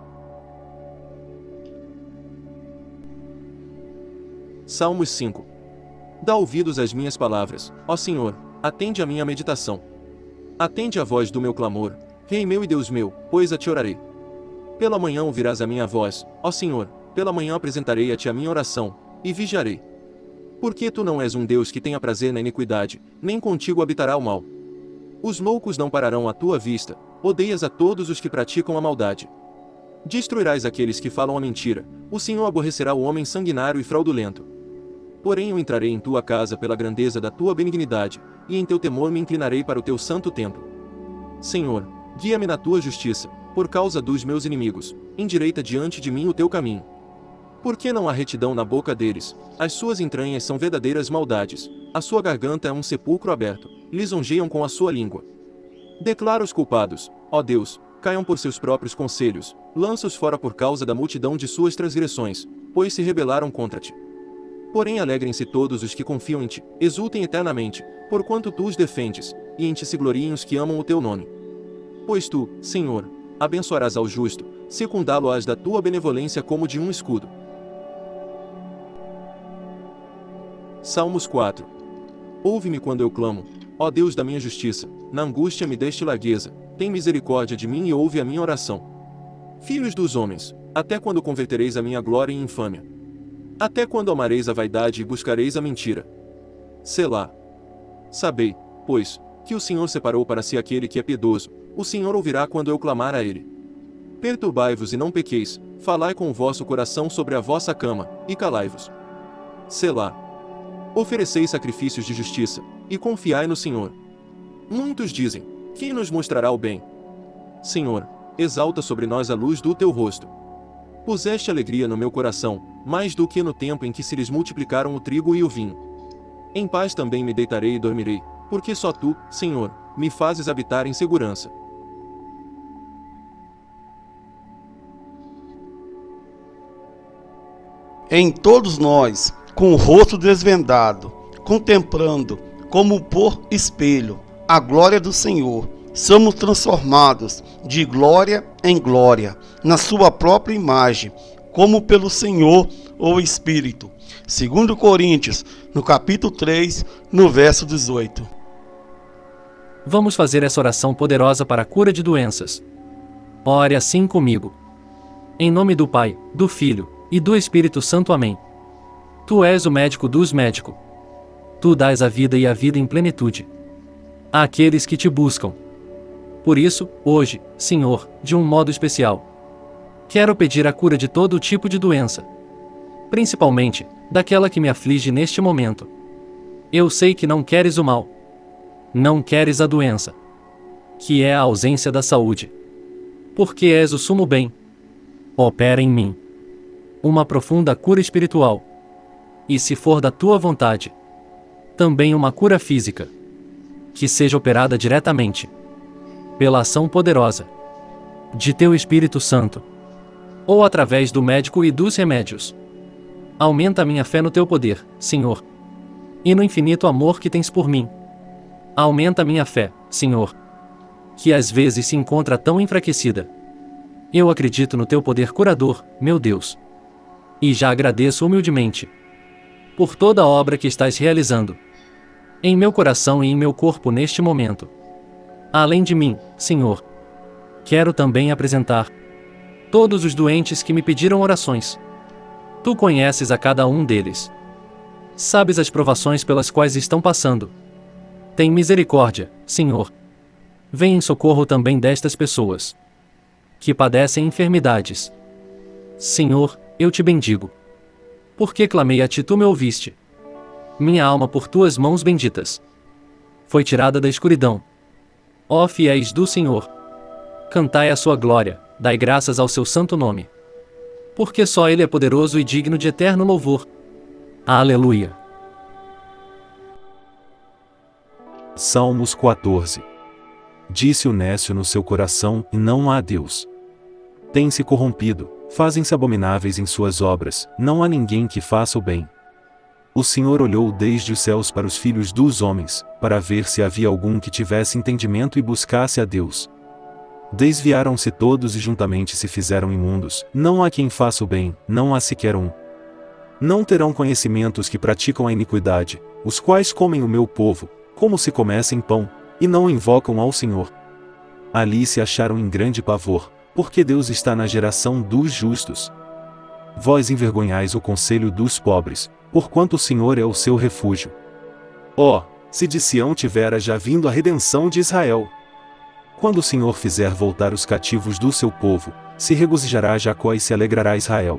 Salmos cinco. Dá ouvidos às minhas palavras, ó Senhor, atende à minha meditação. Atende à voz do meu clamor, Rei meu e Deus meu, pois a te orarei. Pela manhã ouvirás a minha voz, ó Senhor, pela manhã apresentarei a ti a minha oração, e vigiarei. Porque tu não és um Deus que tenha prazer na iniquidade, nem contigo habitará o mal. Os loucos não pararão à tua vista, odeias a todos os que praticam a maldade. Destruirás aqueles que falam a mentira, o Senhor aborrecerá o homem sanguinário e fraudulento. Porém eu entrarei em tua casa pela grandeza da tua benignidade, e em teu temor me inclinarei para o teu santo templo. Senhor, guia-me na tua justiça, por causa dos meus inimigos, endireita diante de mim o teu caminho. Porque não há retidão na boca deles, as suas entranhas são verdadeiras maldades, a sua garganta é um sepulcro aberto, lisonjeiam com a sua língua. Declara os culpados, ó Deus, caiam por seus próprios conselhos, lança-os fora por causa da multidão de suas transgressões, pois se rebelaram contra ti. Porém alegrem-se todos os que confiam em ti, exultem eternamente, porquanto tu os defendes, e em ti se gloriem os que amam o teu nome. Pois tu, Senhor, abençoarás ao justo, circundá-lo-ás da tua benevolência como de um escudo. Salmos quatro. Ouve-me quando eu clamo, ó Deus da minha justiça, na angústia me deste largueza, tem misericórdia de mim e ouve a minha oração. Filhos dos homens, até quando convertereis a minha glória em infâmia? Até quando amareis a vaidade e buscareis a mentira? Selá. Sabei, pois, que o Senhor separou para si aquele que é piedoso, o Senhor ouvirá quando eu clamar a ele. Perturbai-vos e não pequeis, falai com o vosso coração sobre a vossa cama, e calai-vos. Selá. Ofereceis sacrifícios de justiça, e confiai no Senhor. Muitos dizem, quem nos mostrará o bem? Senhor, exalta sobre nós a luz do teu rosto. Puseste alegria no meu coração, mais do que no tempo em que se lhes multiplicaram o trigo e o vinho. Em paz também me deitarei e dormirei, porque só tu, Senhor, me fazes habitar em segurança. Em todos nós, com o rosto desvendado, contemplando, como por espelho, a glória do Senhor, somos transformados de glória em glória, na sua própria imagem, como pelo Senhor o Espírito. Segundo Coríntios, no capítulo três, no verso dezoito. Vamos fazer essa oração poderosa para a cura de doenças. Ore assim comigo. Em nome do Pai, do Filho e do Espírito Santo. Amém. Tu és o médico dos médicos. Tu dás a vida e a vida em plenitude àqueles que te buscam. Por isso, hoje, Senhor, de um modo especial, quero pedir a cura de todo tipo de doença, principalmente daquela que me aflige neste momento. Eu sei que não queres o mal, não queres a doença, que é a ausência da saúde, porque és o sumo bem. Opera em mim uma profunda cura espiritual, e se for da tua vontade, também uma cura física, que seja operada diretamente pela ação poderosa de teu Espírito Santo, ou através do médico e dos remédios. Aumenta a minha fé no teu poder, Senhor, e no infinito amor que tens por mim. Aumenta a minha fé, Senhor, que às vezes se encontra tão enfraquecida. Eu acredito no teu poder curador, meu Deus, e já agradeço humildemente por toda a obra que estás realizando em meu coração e em meu corpo neste momento. Além de mim, Senhor, quero também apresentar todos os doentes que me pediram orações. Tu conheces a cada um deles. Sabes as provações pelas quais estão passando. Tem misericórdia, Senhor, vem em socorro também destas pessoas que padecem enfermidades. Senhor, eu te bendigo. Porque clamei a ti, tu me ouviste. Minha alma por tuas mãos benditas foi tirada da escuridão. Ó fiéis do Senhor, cantai a sua glória, dai graças ao seu santo nome. Porque só ele é poderoso e digno de eterno louvor. Aleluia. Salmos quatorze. Disse o nécio no seu coração, e não há Deus. Tem-se corrompido, fazem-se abomináveis em suas obras, não há ninguém que faça o bem. O Senhor olhou desde os céus para os filhos dos homens, para ver se havia algum que tivesse entendimento e buscasse a Deus. Desviaram-se todos e juntamente se fizeram imundos, não há quem faça o bem, não há sequer um. Não terão conhecimento os que praticam a iniquidade, os quais comem o meu povo, como se comessem pão, e não invocam ao Senhor. Ali se acharam em grande pavor, porque Deus está na geração dos justos. Vós envergonhais o conselho dos pobres, porquanto o Senhor é o seu refúgio. Ó, se de Sião tivera já vindo a redenção de Israel! Quando o Senhor fizer voltar os cativos do seu povo, se regozijará Jacó e se alegrará Israel.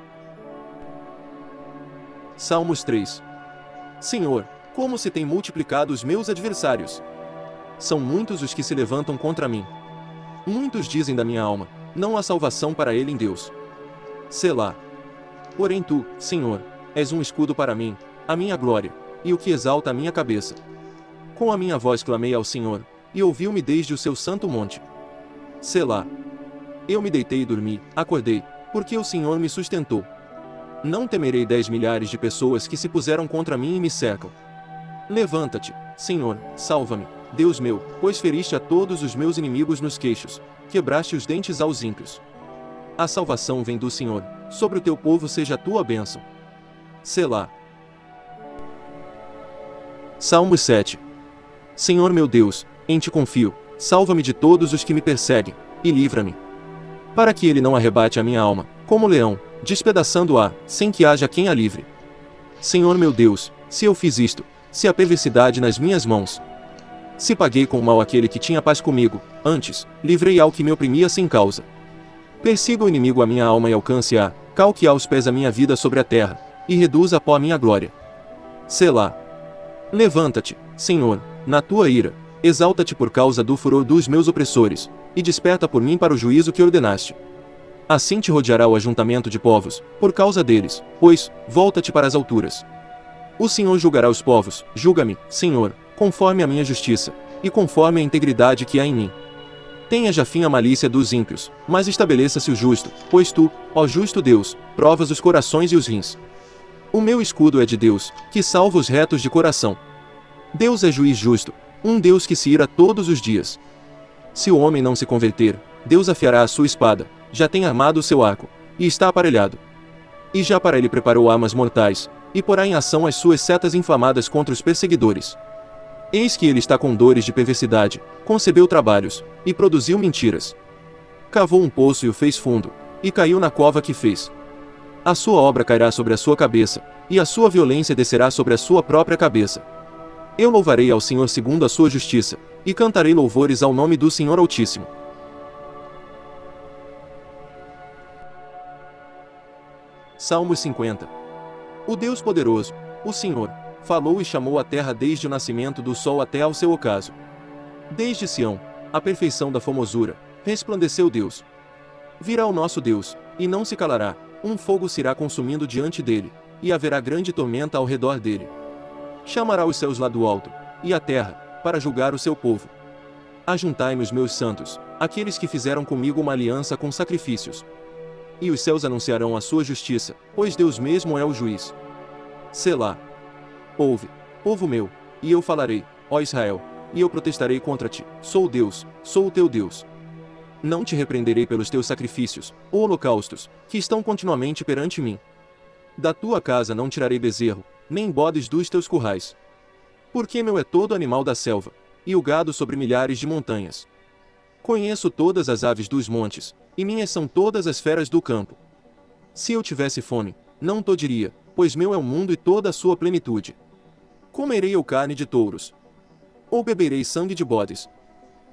Salmos três. Senhor, como se têm multiplicado os meus adversários! São muitos os que se levantam contra mim. Muitos dizem da minha alma, não há salvação para ele em Deus. Selá. Porém tu, Senhor, és um escudo para mim, a minha glória, e o que exalta a minha cabeça. Com a minha voz clamei ao Senhor, e ouviu-me desde o seu santo monte. Selá. Eu me deitei e dormi, acordei, porque o Senhor me sustentou. Não temerei dez milhares de pessoas que se puseram contra mim e me cercam. Levanta-te, Senhor, salva-me, Deus meu, pois feriste a todos os meus inimigos nos queixos, quebraste os dentes aos ímpios. A salvação vem do Senhor, sobre o teu povo seja a tua bênção. Selá. Salmos sete. Senhor meu Deus, em ti confio, salva-me de todos os que me perseguem, e livra-me. Para que ele não arrebate a minha alma, como leão, despedaçando-a, sem que haja quem a livre. Senhor meu Deus, se eu fiz isto, se a perversidade nas minhas mãos, se paguei com o mal aquele que tinha paz comigo, antes, livrei ao que me oprimia sem causa. Persiga o inimigo a minha alma e alcance-a, calque aos pés a minha vida sobre a terra, e reduza a pó a minha glória. Selá. Levanta-te, Senhor, na tua ira, exalta-te por causa do furor dos meus opressores, e desperta por mim para o juízo que ordenaste. Assim te rodeará o ajuntamento de povos, por causa deles, pois, volta-te para as alturas. O Senhor julgará os povos, julga-me, Senhor, conforme a minha justiça, e conforme a integridade que há em mim. Tenha já fim a malícia dos ímpios, mas estabeleça-se o justo, pois tu, ó justo Deus, provas os corações e os rins. O meu escudo é de Deus, que salva os retos de coração. Deus é juiz justo, um Deus que se ira todos os dias. Se o homem não se converter, Deus afiará a sua espada, já tem armado o seu arco, e está aparelhado. E já para ele preparou armas mortais, e porá em ação as suas setas inflamadas contra os perseguidores. Eis que ele está com dores de perversidade, concebeu trabalhos, e produziu mentiras. Cavou um poço e o fez fundo, e caiu na cova que fez. A sua obra cairá sobre a sua cabeça, e a sua violência descerá sobre a sua própria cabeça. Eu louvarei ao Senhor segundo a sua justiça, e cantarei louvores ao nome do Senhor Altíssimo. Salmos cinquenta. O Deus poderoso, o Senhor, falou e chamou a terra desde o nascimento do sol até ao seu ocaso. Desde Sião, a perfeição da formosura, resplandeceu Deus. Virá o nosso Deus, e não se calará, um fogo se irá consumindo diante dele, e haverá grande tormenta ao redor dele. Chamará os céus lá do alto, e a terra, para julgar o seu povo. Ajuntai-me os meus santos, aqueles que fizeram comigo uma aliança com sacrifícios. E os céus anunciarão a sua justiça, pois Deus mesmo é o juiz. Selá. Ouve, povo meu, e eu falarei, ó Israel, e eu protestarei contra ti, sou Deus, sou o teu Deus. Não te repreenderei pelos teus sacrifícios, ou holocaustos, que estão continuamente perante mim. Da tua casa não tirarei bezerro, nem bodes dos teus currais. Porque meu é todo animal da selva, e o gado sobre milhares de montanhas. Conheço todas as aves dos montes, e minhas são todas as feras do campo. Se eu tivesse fome, não to diria, pois meu é o mundo e toda a sua plenitude. Comerei eu carne de touros? Ou beberei sangue de bodes?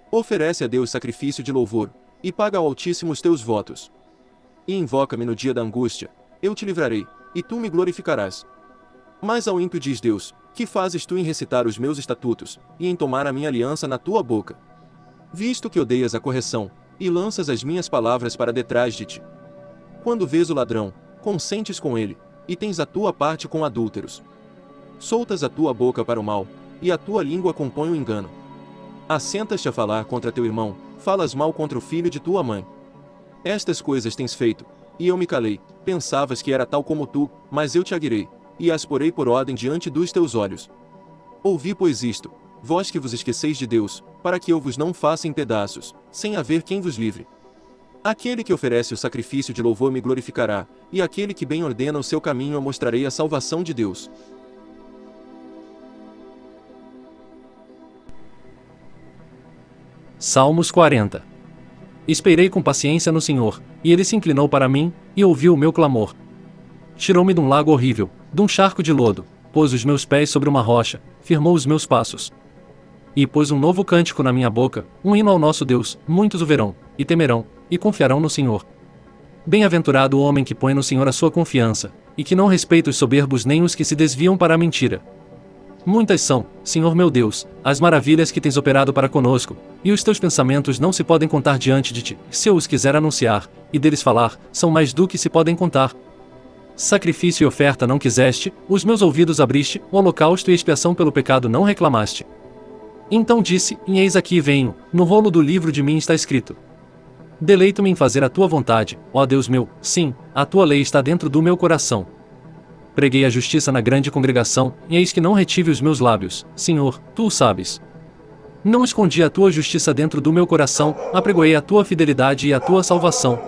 Oferece a Deus sacrifício de louvor, e paga ao Altíssimo os teus votos. E invoca-me no dia da angústia, eu te livrarei, e tu me glorificarás. Mas ao ímpio diz Deus, que fazes tu em recitar os meus estatutos, e em tomar a minha aliança na tua boca? Visto que odeias a correção, e lanças as minhas palavras para detrás de ti. Quando vês o ladrão, consentes com ele, e tens a tua parte com adúlteros. Soltas a tua boca para o mal, e a tua língua compõe o engano. Assentas-te a falar contra teu irmão, falas mal contra o filho de tua mãe. Estas coisas tens feito, e eu me calei. Pensavas que era tal como tu, mas eu te aguirei, e as porei por ordem diante dos teus olhos. Ouvi pois isto, vós que vos esqueceis de Deus, para que eu vos não faça em pedaços, sem haver quem vos livre. Aquele que oferece o sacrifício de louvor me glorificará, e aquele que bem ordena o seu caminho eu mostrarei a salvação de Deus. Salmos quarenta. Esperei com paciência no Senhor, e ele se inclinou para mim, e ouviu o meu clamor. Tirou-me de um lago horrível, de um charco de lodo, pôs os meus pés sobre uma rocha, firmou os meus passos. E pôs um novo cântico na minha boca, um hino ao nosso Deus. Muitos o verão, e temerão, e confiarão no Senhor. Bem-aventurado o homem que põe no Senhor a sua confiança, e que não respeita os soberbos nem os que se desviam para a mentira. Muitas são, Senhor meu Deus, as maravilhas que tens operado para conosco, e os teus pensamentos não se podem contar diante de ti. Se eu os quiser anunciar, e deles falar, são mais do que se podem contar. Sacrifício e oferta não quiseste, os meus ouvidos abriste, o holocausto e expiação pelo pecado não reclamaste. Então disse, e eis aqui venho, no rolo do livro de mim está escrito. Deleito-me em fazer a tua vontade, ó Deus meu, sim, a tua lei está dentro do meu coração. Preguei a justiça na grande congregação, e eis que não retive os meus lábios, Senhor, tu o sabes. Não escondi a tua justiça dentro do meu coração, apregoei a tua fidelidade e a tua salvação.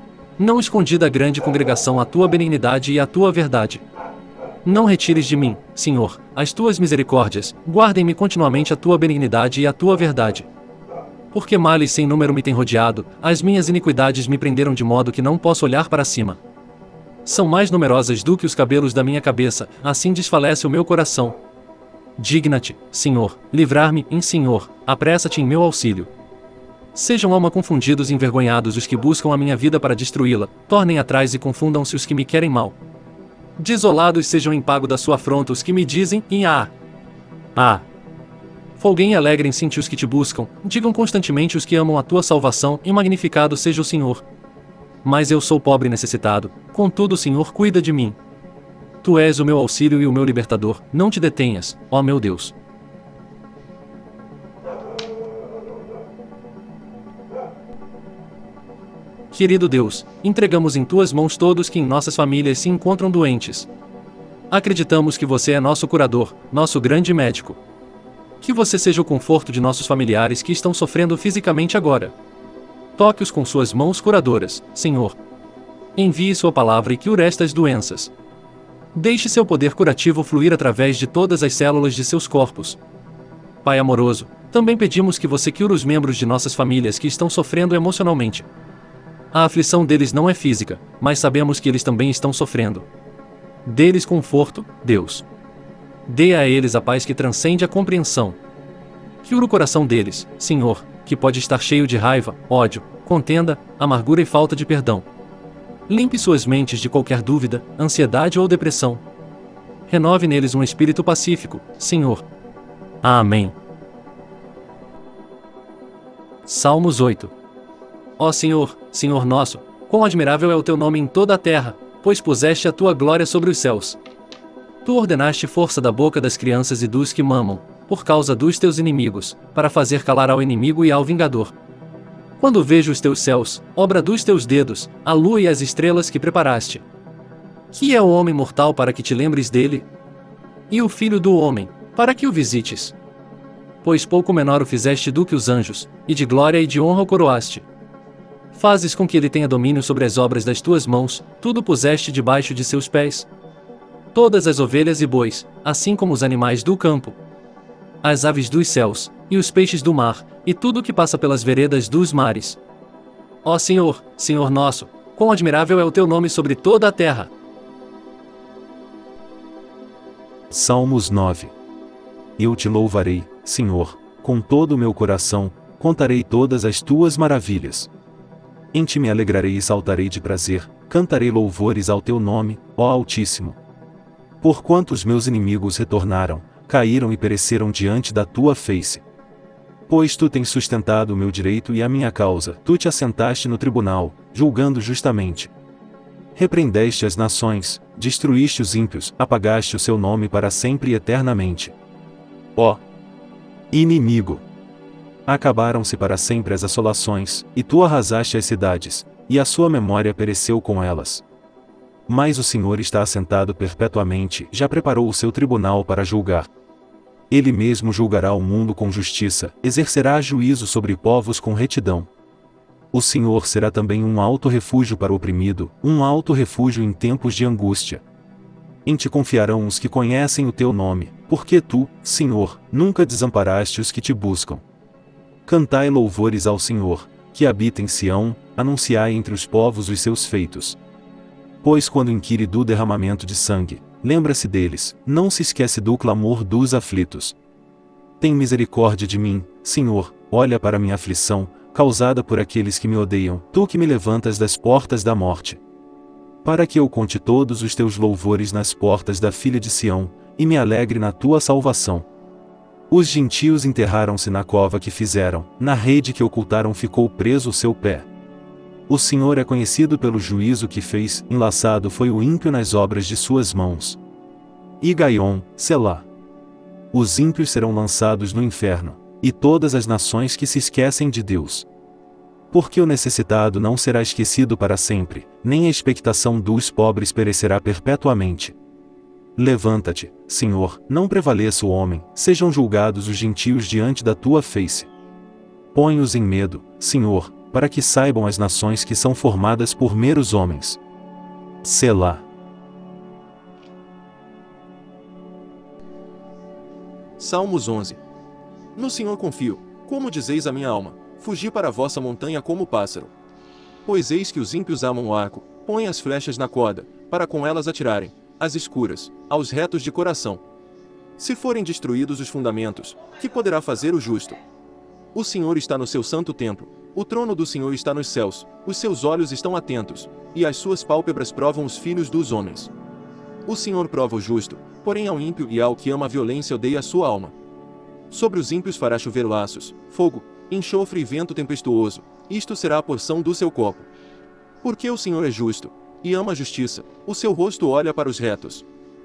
Não escondi da grande congregação a tua benignidade e a tua verdade. Não retires de mim, Senhor, as tuas misericórdias, guardem-me continuamente a tua benignidade e a tua verdade. Porque males sem número me têm rodeado, as minhas iniquidades me prenderam de modo que não posso olhar para cima. São mais numerosas do que os cabelos da minha cabeça, assim desfalece o meu coração. Digna-te, Senhor, livrar-me, em Senhor, apressa-te em meu auxílio. Sejam alma confundidos e envergonhados os que buscam a minha vida para destruí-la, tornem atrás e confundam-se os que me querem mal. Desolados sejam em pago da sua afronta os que me dizem, em ah, ah. Folguem e alegrem-se os que te buscam, digam constantemente os que amam a tua salvação, e magnificado seja o Senhor. Mas eu sou pobre e necessitado, contudo o Senhor cuida de mim. Tu és o meu auxílio e o meu libertador, não te detenhas, ó meu Deus. Querido Deus, entregamos em tuas mãos todos que em nossas famílias se encontram doentes. Acreditamos que você é nosso curador, nosso grande médico. Que você seja o conforto de nossos familiares que estão sofrendo fisicamente agora. Toque-os com suas mãos curadoras, Senhor. Envie sua palavra e cure estas doenças. Deixe seu poder curativo fluir através de todas as células de seus corpos. Pai amoroso, também pedimos que você cure os membros de nossas famílias que estão sofrendo emocionalmente. A aflição deles não é física, mas sabemos que eles também estão sofrendo. Dê-lhes conforto, Deus. Dê a eles a paz que transcende a compreensão. Cure o coração deles, Senhor, que pode estar cheio de raiva, ódio, contenda, amargura e falta de perdão. Limpe suas mentes de qualquer dúvida, ansiedade ou depressão. Renove neles um espírito pacífico, Senhor. Amém. Salmos oito. Ó Senhor, Senhor nosso, quão admirável é o teu nome em toda a terra, pois puseste a tua glória sobre os céus. Tu ordenaste força da boca das crianças e dos que mamam, por causa dos teus inimigos, para fazer calar ao inimigo e ao vingador. Quando vejo os teus céus, obra dos teus dedos, a lua e as estrelas que preparaste. Que é o homem mortal para que te lembres dele? E o filho do homem, para que o visites? Pois pouco menor o fizeste do que os anjos, e de glória e de honra o coroaste. Fazes com que ele tenha domínio sobre as obras das tuas mãos, tudo puseste debaixo de seus pés. Todas as ovelhas e bois, assim como os animais do campo, as aves dos céus, e os peixes do mar, e tudo que passa pelas veredas dos mares. Ó Senhor, Senhor nosso, quão admirável é o teu nome sobre toda a terra. Salmos nove. Eu te louvarei, Senhor, com todo o meu coração, contarei todas as tuas maravilhas. Em ti me alegrarei e saltarei de prazer, cantarei louvores ao teu nome, ó Altíssimo. Porquanto os meus inimigos retornaram, caíram e pereceram diante da tua face. Pois tu tens sustentado o meu direito e a minha causa, tu te assentaste no tribunal, julgando justamente. Repreendeste as nações, destruíste os ímpios, apagaste o seu nome para sempre e eternamente. Ó inimigo! Acabaram-se para sempre as assolações, e tu arrasaste as cidades, e a sua memória pereceu com elas. Mas o Senhor está assentado perpetuamente, já preparou o seu tribunal para julgar. Ele mesmo julgará o mundo com justiça, exercerá juízo sobre povos com retidão. O Senhor será também um alto refúgio para o oprimido, um alto refúgio em tempos de angústia. Em ti confiarão os que conhecem o teu nome, porque tu, Senhor, nunca desamparaste os que te buscam. Cantai louvores ao Senhor, que habita em Sião, anunciai entre os povos os seus feitos. Pois quando inquire do derramamento de sangue, lembra-se deles, não se esquece do clamor dos aflitos. Tem misericórdia de mim, Senhor, olha para minha aflição, causada por aqueles que me odeiam, tu que me levantas das portas da morte. Para que eu conte todos os teus louvores nas portas da filha de Sião, e me alegre na tua salvação. Os gentios enterraram-se na cova que fizeram, na rede que ocultaram ficou preso o seu pé. O Senhor é conhecido pelo juízo que fez, enlaçado foi o ímpio nas obras de suas mãos. E Gaion, Selá. Os ímpios serão lançados no inferno, e todas as nações que se esquecem de Deus. Porque o necessitado não será esquecido para sempre, nem a expectação dos pobres perecerá perpetuamente. Levanta-te, Senhor, não prevaleça o homem, sejam julgados os gentios diante da tua face. Põe-os em medo, Senhor, para que saibam as nações que são formadas por meros homens. Selá. Salmos onze. No Senhor confio, como dizeis a minha alma, fugi para a vossa montanha como pássaro. Pois eis que os ímpios amam o arco, põem as flechas na corda, para com elas atirarem, às escuras, aos retos de coração. Se forem destruídos os fundamentos, que poderá fazer o justo? O Senhor está no seu santo templo, o trono do Senhor está nos céus, os seus olhos estão atentos, e as suas pálpebras provam os filhos dos homens. O Senhor prova o justo, porém ao ímpio e ao que ama a violência odeia a sua alma. Sobre os ímpios fará chover laços, fogo, enxofre e vento tempestuoso, isto será a porção do seu copo. Porque o Senhor é justo, e ama a justiça, o seu rosto olha para os retos.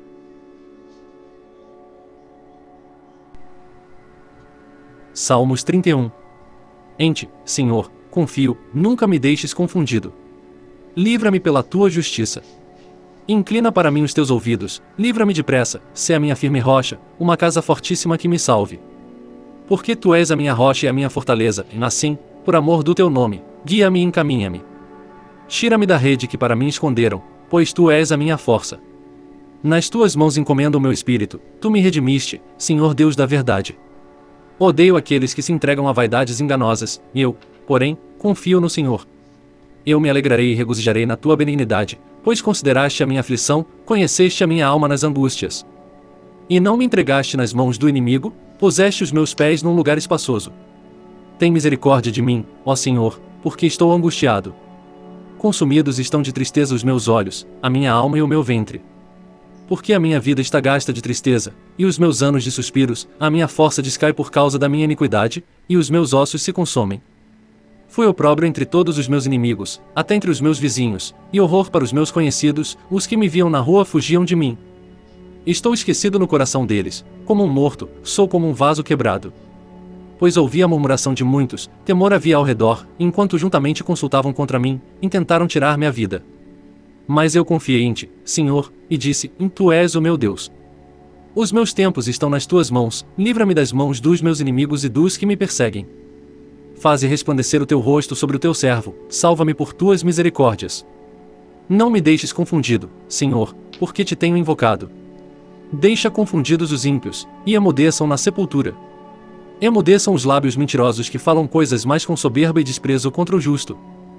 Salmos trinta e um. Em ti, Senhor, confio, nunca me deixes confundido. Livra-me pela tua justiça. Inclina para mim os teus ouvidos, livra-me depressa, sê a minha firme rocha, uma casa fortíssima que me salve. Porque tu és a minha rocha e a minha fortaleza, e assim, por amor do teu nome, guia-me e encaminha-me. Tira-me da rede que para mim esconderam, pois tu és a minha força. Nas tuas mãos encomendo o meu espírito, tu me redimiste, Senhor Deus da verdade. Odeio aqueles que se entregam a vaidades enganosas, e eu, porém, confio no Senhor. Eu me alegrarei e regozijarei na tua benignidade, pois consideraste a minha aflição, conheceste a minha alma nas angústias. E não me entregaste nas mãos do inimigo, puseste os meus pés num lugar espaçoso. Tem misericórdia de mim, ó Senhor, porque estou angustiado. Consumidos estão de tristeza os meus olhos, a minha alma e o meu ventre. Porque a minha vida está gasta de tristeza, e os meus anos de suspiros, a minha força descai por causa da minha iniquidade, e os meus ossos se consomem. Fui opróbrio entre todos os meus inimigos, até entre os meus vizinhos, e horror para os meus conhecidos, os que me viam na rua fugiam de mim. Estou esquecido no coração deles, como um morto, sou como um vaso quebrado. Pois ouvi a murmuração de muitos, temor havia ao redor, enquanto juntamente consultavam contra mim, intentaram tirar-me a vida. Mas eu confiei em ti, Senhor, e disse, tu és o meu Deus. Os meus tempos estão nas tuas mãos, livra-me das mãos dos meus inimigos e dos que me perseguem. Faze resplandecer o teu rosto sobre o teu servo, salva-me por tuas misericórdias. Não me deixes confundido, Senhor, porque te tenho invocado. Deixa confundidos os ímpios, e emudeçam na sepultura. Emudeçam os lábios mentirosos que falam coisas mais com soberba e desprezo contra o justo.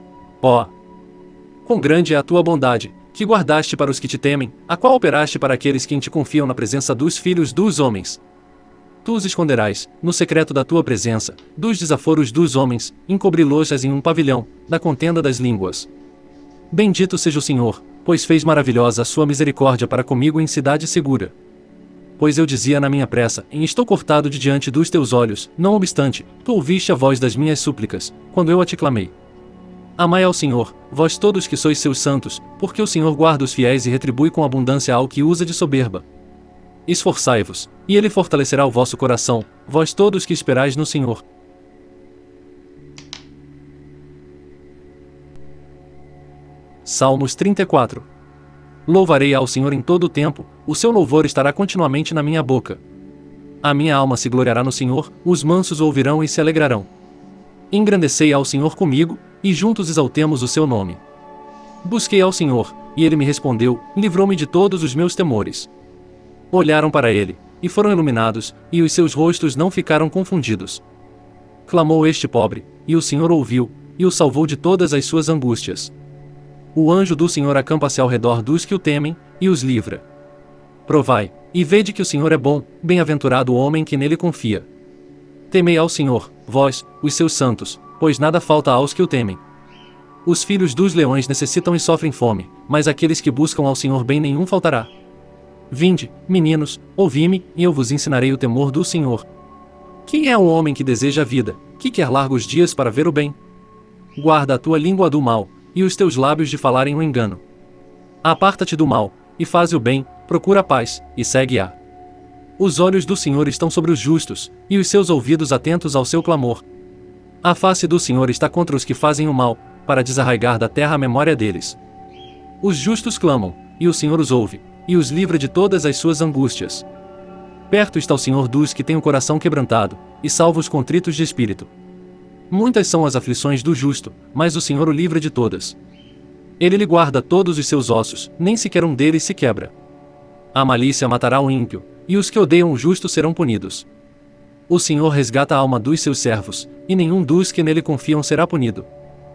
Ó! Quão grande é a tua bondade, que guardaste para os que te temem, a qual operaste para aqueles que em ti confiam na presença dos filhos dos homens. Tu os esconderás, no secreto da tua presença, dos desaforos dos homens, encobri-los em um pavilhão, da contenda das línguas. Bendito seja o Senhor, pois fez maravilhosa a sua misericórdia para comigo em cidade segura. Pois eu dizia na minha pressa, em estou cortado de diante dos teus olhos, não obstante, tu ouviste a voz das minhas súplicas, quando eu a te clamei. Amai ao Senhor, vós todos que sois seus santos, porque o Senhor guarda os fiéis e retribui com abundância ao que usa de soberba. Esforçai-vos, e ele fortalecerá o vosso coração, vós todos que esperais no Senhor. Salmos trinta e quatro. Louvarei ao Senhor em todo o tempo, o seu louvor estará continuamente na minha boca. A minha alma se gloriará no Senhor, os mansos ouvirão e se alegrarão. Engrandecei ao Senhor comigo, e juntos exaltemos o seu nome. Busquei ao Senhor, e ele me respondeu, livrou-me de todos os meus temores. Olharam para ele, e foram iluminados, e os seus rostos não ficaram confundidos. Clamou este pobre, e o Senhor ouviu, e o salvou de todas as suas angústias. O anjo do Senhor acampa-se ao redor dos que o temem, e os livra. Provai, e vede que o Senhor é bom, bem-aventurado o homem que nele confia. Temei ao Senhor, vós, os seus santos, pois nada falta aos que o temem. Os filhos dos leões necessitam e sofrem fome, mas aqueles que buscam ao Senhor bem nenhum faltará. Vinde, meninos, ouvi-me, e eu vos ensinarei o temor do Senhor. Quem é o homem que deseja a vida, que quer largos dias para ver o bem? Guarda a tua língua do mal, e os teus lábios de falarem o engano. Aparta-te do mal, e faze o bem, procura a paz, e segue-a. Os olhos do Senhor estão sobre os justos, e os seus ouvidos atentos ao seu clamor. A face do Senhor está contra os que fazem o mal, para desarraigar da terra a memória deles. Os justos clamam, e o Senhor os ouve, e os livra de todas as suas angústias. Perto está o Senhor dos que têm o coração quebrantado, e salva os contritos de espírito. Muitas são as aflições do justo, mas o Senhor o livra de todas. Ele lhe guarda todos os seus ossos, nem sequer um deles se quebra. A malícia matará o ímpio, e os que odeiam o justo serão punidos. O Senhor resgata a alma dos seus servos, e nenhum dos que nele confiam será punido.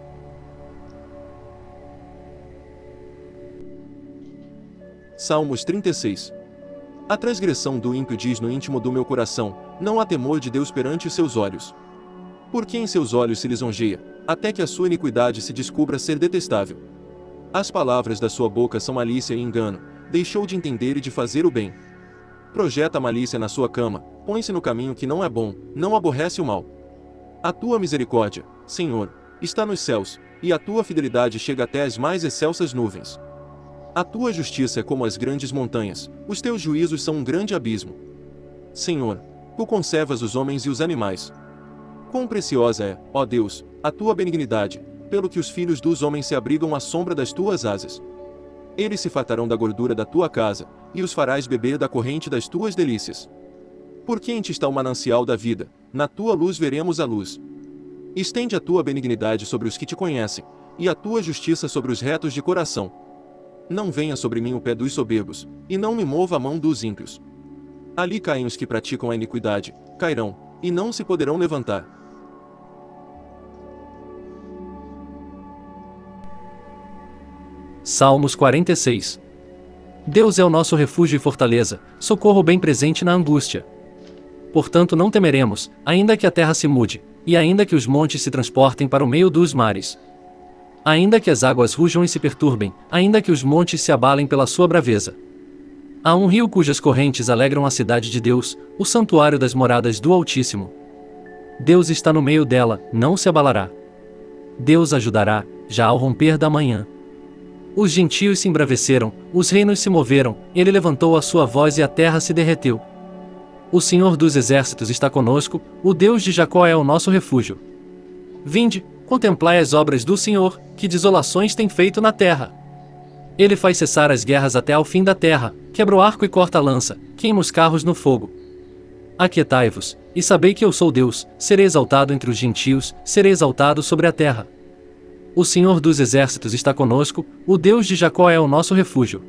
Salmos trinta e seis. A transgressão do ímpio diz no íntimo do meu coração, não há temor de Deus perante os seus olhos. Porque em seus olhos se lisonjeia, até que a sua iniquidade se descubra ser detestável. As palavras da sua boca são malícia e engano, deixou de entender e de fazer o bem. Projeta a malícia na sua cama, põe-se no caminho que não é bom, não aborrece o mal. A tua misericórdia, Senhor, está nos céus, e a tua fidelidade chega até as mais excelsas nuvens. A tua justiça é como as grandes montanhas, os teus juízos são um grande abismo. Senhor, tu conservas os homens e os animais. Quão preciosa é, ó Deus, a tua benignidade, pelo que os filhos dos homens se abrigam à sombra das tuas asas. Eles se fartarão da gordura da tua casa, e os farás beber da corrente das tuas delícias. Porque em ti está o manancial da vida, na tua luz veremos a luz. Estende a tua benignidade sobre os que te conhecem, e a tua justiça sobre os retos de coração. Não venha sobre mim o pé dos soberbos, e não me mova a mão dos ímpios. Ali caem os que praticam a iniquidade, cairão, e não se poderão levantar. Salmos quarenta e seis. Deus é o nosso refúgio e fortaleza, socorro bem presente na angústia. Portanto não temeremos, ainda que a terra se mude, e ainda que os montes se transportem para o meio dos mares. Ainda que as águas rujam e se perturbem, ainda que os montes se abalem pela sua braveza. Há um rio cujas correntes alegram a cidade de Deus, o santuário das moradas do Altíssimo. Deus está no meio dela, não se abalará. Deus ajudará, já ao romper da manhã. Os gentios se embraveceram, os reinos se moveram, ele levantou a sua voz e a terra se derreteu. O Senhor dos exércitos está conosco, o Deus de Jacó é o nosso refúgio. Vinde, contemplai as obras do Senhor, que desolações tem feito na terra. Ele faz cessar as guerras até ao fim da terra, quebra o arco e corta a lança, queima os carros no fogo. Aquietai-vos, e sabei que eu sou Deus, serei exaltado entre os gentios, serei exaltado sobre a terra. O Senhor dos exércitos está conosco, o Deus de Jacó é o nosso refúgio.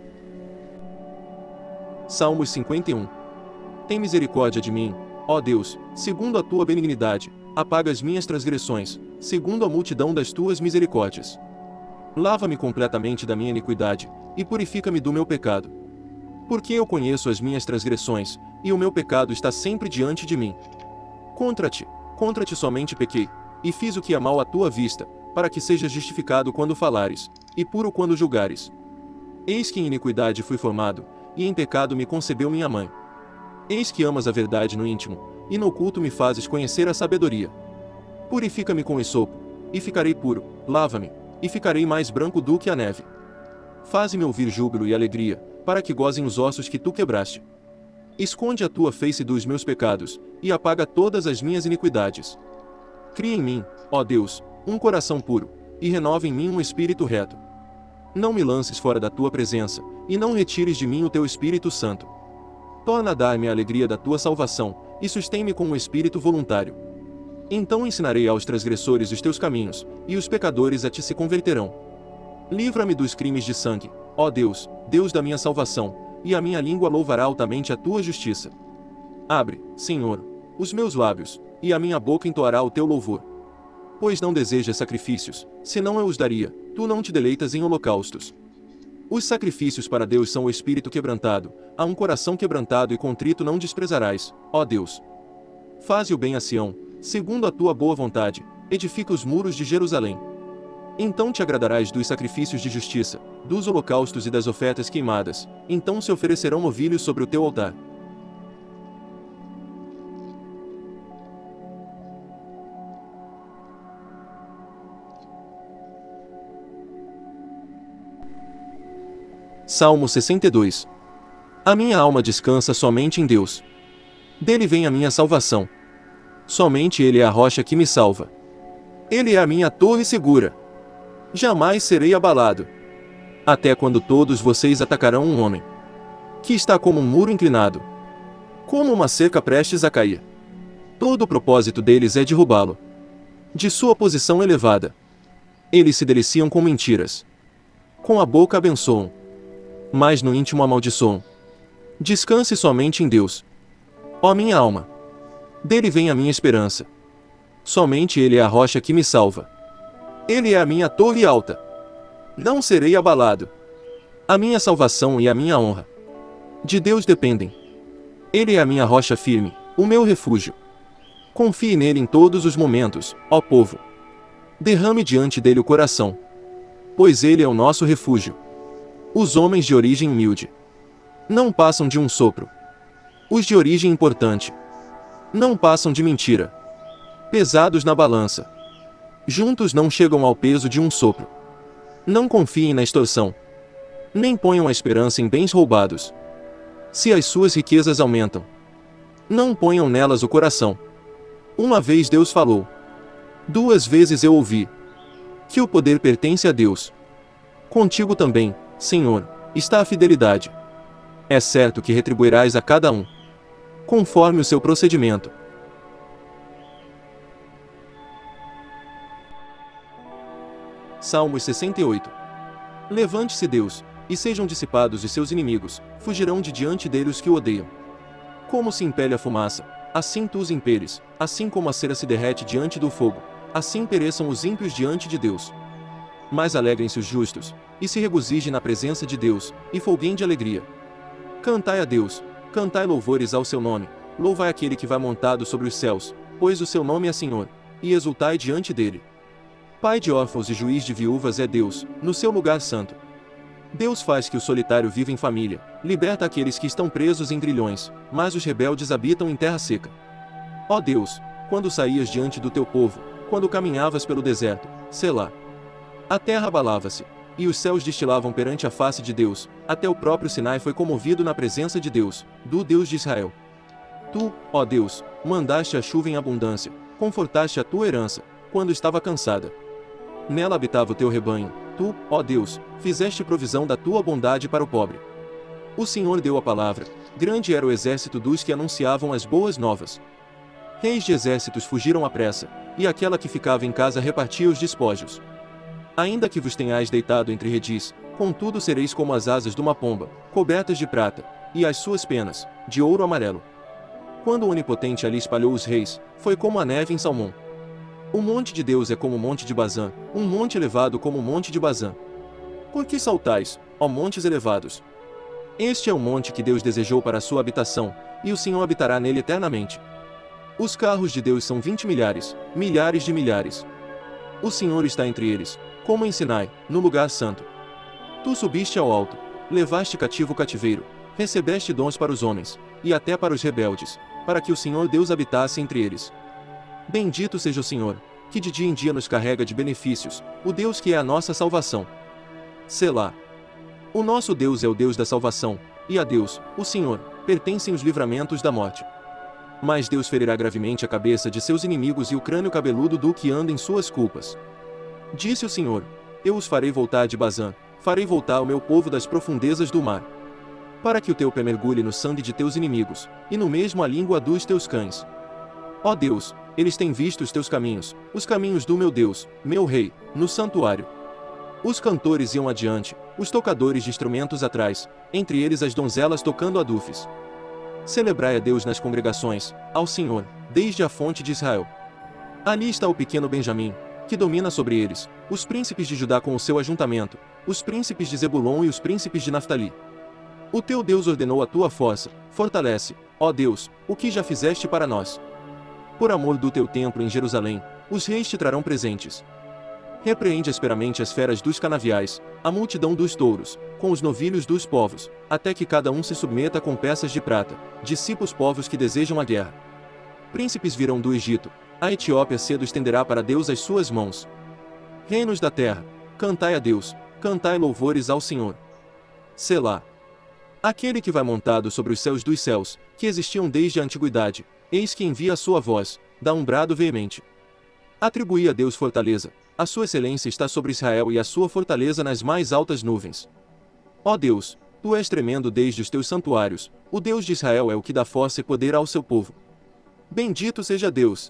Salmos cinquenta e um. Tem misericórdia de mim, ó Deus, segundo a tua benignidade, apaga as minhas transgressões, segundo a multidão das tuas misericórdias. Lava-me completamente da minha iniquidade, e purifica-me do meu pecado. Porque eu conheço as minhas transgressões, e o meu pecado está sempre diante de mim. Contra ti, contra ti somente pequei, e fiz o que é mal à tua vista, para que sejas justificado quando falares, e puro quando julgares. Eis que em iniquidade fui formado, e em pecado me concebeu minha mãe. Eis que amas a verdade no íntimo, e no oculto me fazes conhecer a sabedoria. Purifica-me com esopo, e ficarei puro, lava-me, e ficarei mais branco do que a neve. Faze-me ouvir júbilo e alegria, para que gozem os ossos que tu quebraste. Esconde a tua face dos meus pecados, e apaga todas as minhas iniquidades. Cria em mim, ó Deus, um coração puro, e renova em mim um espírito reto. Não me lances fora da tua presença, e não retires de mim o teu Espírito Santo. Torna a dar-me a alegria da tua salvação, e sustém-me com um espírito voluntário. Então ensinarei aos transgressores os teus caminhos, e os pecadores a ti se converterão. Livra-me dos crimes de sangue, ó Deus, Deus da minha salvação, e a minha língua louvará altamente a tua justiça. Abre, Senhor, os meus lábios, e a minha boca entoará o teu louvor. Pois não desejas sacrifícios, senão eu os daria, tu não te deleitas em holocaustos. Os sacrifícios para Deus são o espírito quebrantado, a um coração quebrantado e contrito não desprezarás, ó Deus. Faze o bem a Sião, segundo a tua boa vontade, edifica os muros de Jerusalém. Então te agradarás dos sacrifícios de justiça, dos holocaustos e das ofertas queimadas, então se oferecerão novilhos sobre o teu altar. Salmo sessenta e dois. A minha alma descansa somente em Deus. Dele vem a minha salvação. Somente Ele é a rocha que me salva. Ele é a minha torre segura. Jamais serei abalado. Até quando todos vocês atacarão um homem que está como um muro inclinado, como uma cerca prestes a cair. Todo o propósito deles é derrubá-lo. De sua posição elevada, eles se deliciam com mentiras. Com a boca abençoam, mas no íntimo amaldiçoam. Descanse somente em Deus, ó minha alma. Dele vem a minha esperança. Somente Ele é a rocha que me salva. Ele é a minha torre alta. Não serei abalado. A minha salvação e a minha honra de Deus dependem. Ele é a minha rocha firme, o meu refúgio. Confie nele em todos os momentos, ó povo. Derrame diante dele o coração, pois ele é o nosso refúgio. Os homens de origem humilde não passam de um sopro. Os de origem importante não passam de mentira. Pesados na balança, juntos não chegam ao peso de um sopro. Não confiem na extorsão, nem ponham a esperança em bens roubados. Se as suas riquezas aumentam, não ponham nelas o coração. Uma vez Deus falou, duas vezes eu ouvi, que o poder pertence a Deus. Contigo também, Senhor, está a fidelidade. É certo que retribuirás a cada um conforme o seu procedimento. Salmos sessenta e oito. Levante-se Deus, e sejam dissipados os seus inimigos, fugirão de diante dele os que o odeiam. Como se impele a fumaça, assim tu os impeles, assim como a cera se derrete diante do fogo, assim pereçam os ímpios diante de Deus. Mas alegrem-se os justos, e se regozijem na presença de Deus, e folguem de alegria. Cantai a Deus, cantai louvores ao seu nome, louvai aquele que vai montado sobre os céus, pois o seu nome é Senhor, e exultai diante dele. Pai de órfãos e juiz de viúvas é Deus, no seu lugar santo. Deus faz que o solitário viva em família, liberta aqueles que estão presos em grilhões, mas os rebeldes habitam em terra seca. Ó Deus, quando saías diante do teu povo, quando caminhavas pelo deserto, Selá. A terra abalava-se, e os céus destilavam perante a face de Deus, até o próprio Sinai foi comovido na presença de Deus, do Deus de Israel. Tu, ó Deus, mandaste a chuva em abundância, confortaste a tua herança, quando estava cansada. Nela habitava o teu rebanho, tu, ó Deus, fizeste provisão da tua bondade para o pobre. O Senhor deu a palavra, grande era o exército dos que anunciavam as boas novas. Reis de exércitos fugiram à pressa, e aquela que ficava em casa repartia os despojos. Ainda que vos tenhais deitado entre redis, contudo sereis como as asas de uma pomba, cobertas de prata, e as suas penas, de ouro amarelo. Quando o Onipotente ali espalhou os reis, foi como a neve em Salmão. O monte de Deus é como o monte de Bazã, um monte elevado como o monte de Bazã. Por que saltais, ó montes elevados? Este é o monte que Deus desejou para a sua habitação, e o Senhor habitará nele eternamente. Os carros de Deus são vinte milhares, milhares de milhares. O Senhor está entre eles, como em Sinai, no lugar santo. Tu subiste ao alto, levaste cativo o cativeiro, recebeste dons para os homens, e até para os rebeldes, para que o Senhor Deus habitasse entre eles. Bendito seja o Senhor, que de dia em dia nos carrega de benefícios, o Deus que é a nossa salvação. Selá. O nosso Deus é o Deus da salvação, e a Deus, o Senhor, pertencem os livramentos da morte. Mas Deus ferirá gravemente a cabeça de seus inimigos e o crânio cabeludo do que anda em suas culpas. Disse o Senhor: Eu os farei voltar de Bazã, farei voltar o meu povo das profundezas do mar. Para que o teu pé mergulhe no sangue de teus inimigos, e no mesmo a língua dos teus cães. Ó Deus, eles têm visto os teus caminhos, os caminhos do meu Deus, meu Rei, no santuário. Os cantores iam adiante, os tocadores de instrumentos atrás, entre eles as donzelas tocando adufes. Celebrai a Deus nas congregações, ao Senhor, desde a fonte de Israel. Ali está o pequeno Benjamim, que domina sobre eles, os príncipes de Judá com o seu ajuntamento, os príncipes de Zebulon e os príncipes de Naftali. O teu Deus ordenou a tua força, fortalece, ó Deus, o que já fizeste para nós. Por amor do teu templo em Jerusalém, os reis te trarão presentes. Repreende asperamente as feras dos canaviais, a multidão dos touros, com os novilhos dos povos, até que cada um se submeta com peças de prata, dissipa os povos que desejam a guerra. Príncipes virão do Egito, a Etiópia cedo estenderá para Deus as suas mãos. Reinos da terra, cantai a Deus, cantai louvores ao Senhor. Selá. Aquele que vai montado sobre os céus dos céus, que existiam desde a antiguidade, eis que envia a sua voz, dá um brado veemente. Atribuí a Deus fortaleza, a sua excelência está sobre Israel e a sua fortaleza nas mais altas nuvens. Ó Deus, tu és tremendo desde os teus santuários, o Deus de Israel é o que dá força e poder ao seu povo. Bendito seja Deus.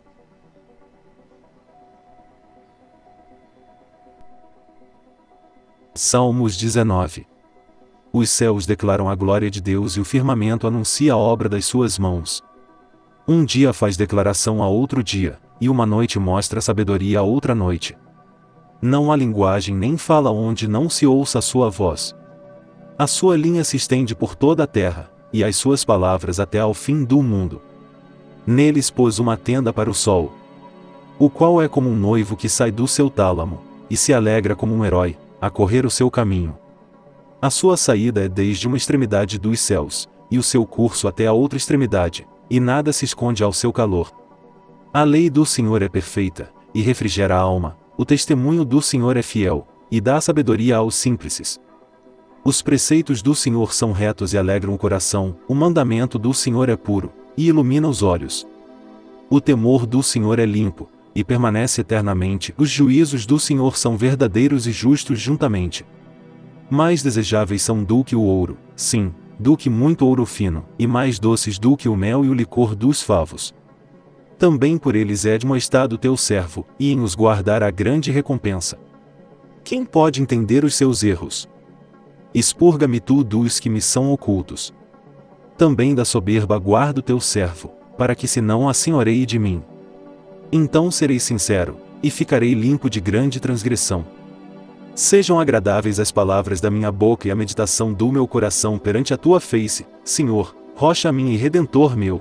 Salmos dezenove. Os céus declaram a glória de Deus e o firmamento anuncia a obra das suas mãos. Um dia faz declaração a outro dia, e uma noite mostra sabedoria a outra noite. Não há linguagem nem fala onde não se ouça a sua voz. A sua linha se estende por toda a terra, e as suas palavras até ao fim do mundo. Neles pôs uma tenda para o sol, o qual é como um noivo que sai do seu tálamo, e se alegra como um herói, a correr o seu caminho. A sua saída é desde uma extremidade dos céus, e o seu curso até a outra extremidade, e nada se esconde ao seu calor. A lei do Senhor é perfeita, e refrigera a alma, o testemunho do Senhor é fiel, e dá sabedoria aos simples. Os preceitos do Senhor são retos e alegram o coração, o mandamento do Senhor é puro, e ilumina os olhos. O temor do Senhor é limpo, e permanece eternamente, os juízos do Senhor são verdadeiros e justos juntamente. Mais desejáveis são do que o ouro, sim, do que muito ouro fino, e mais doces do que o mel e o licor dos favos. Também por eles é admoestado o teu servo, e em os guardar a grande recompensa. Quem pode entender os seus erros? Expurga-me tu dos que me são ocultos. Também da soberba guarda o teu servo, para que se não assenhoreie de mim. Então serei sincero, e ficarei limpo de grande transgressão. Sejam agradáveis as palavras da minha boca e a meditação do meu coração perante a tua face, Senhor, rocha minha e redentor meu.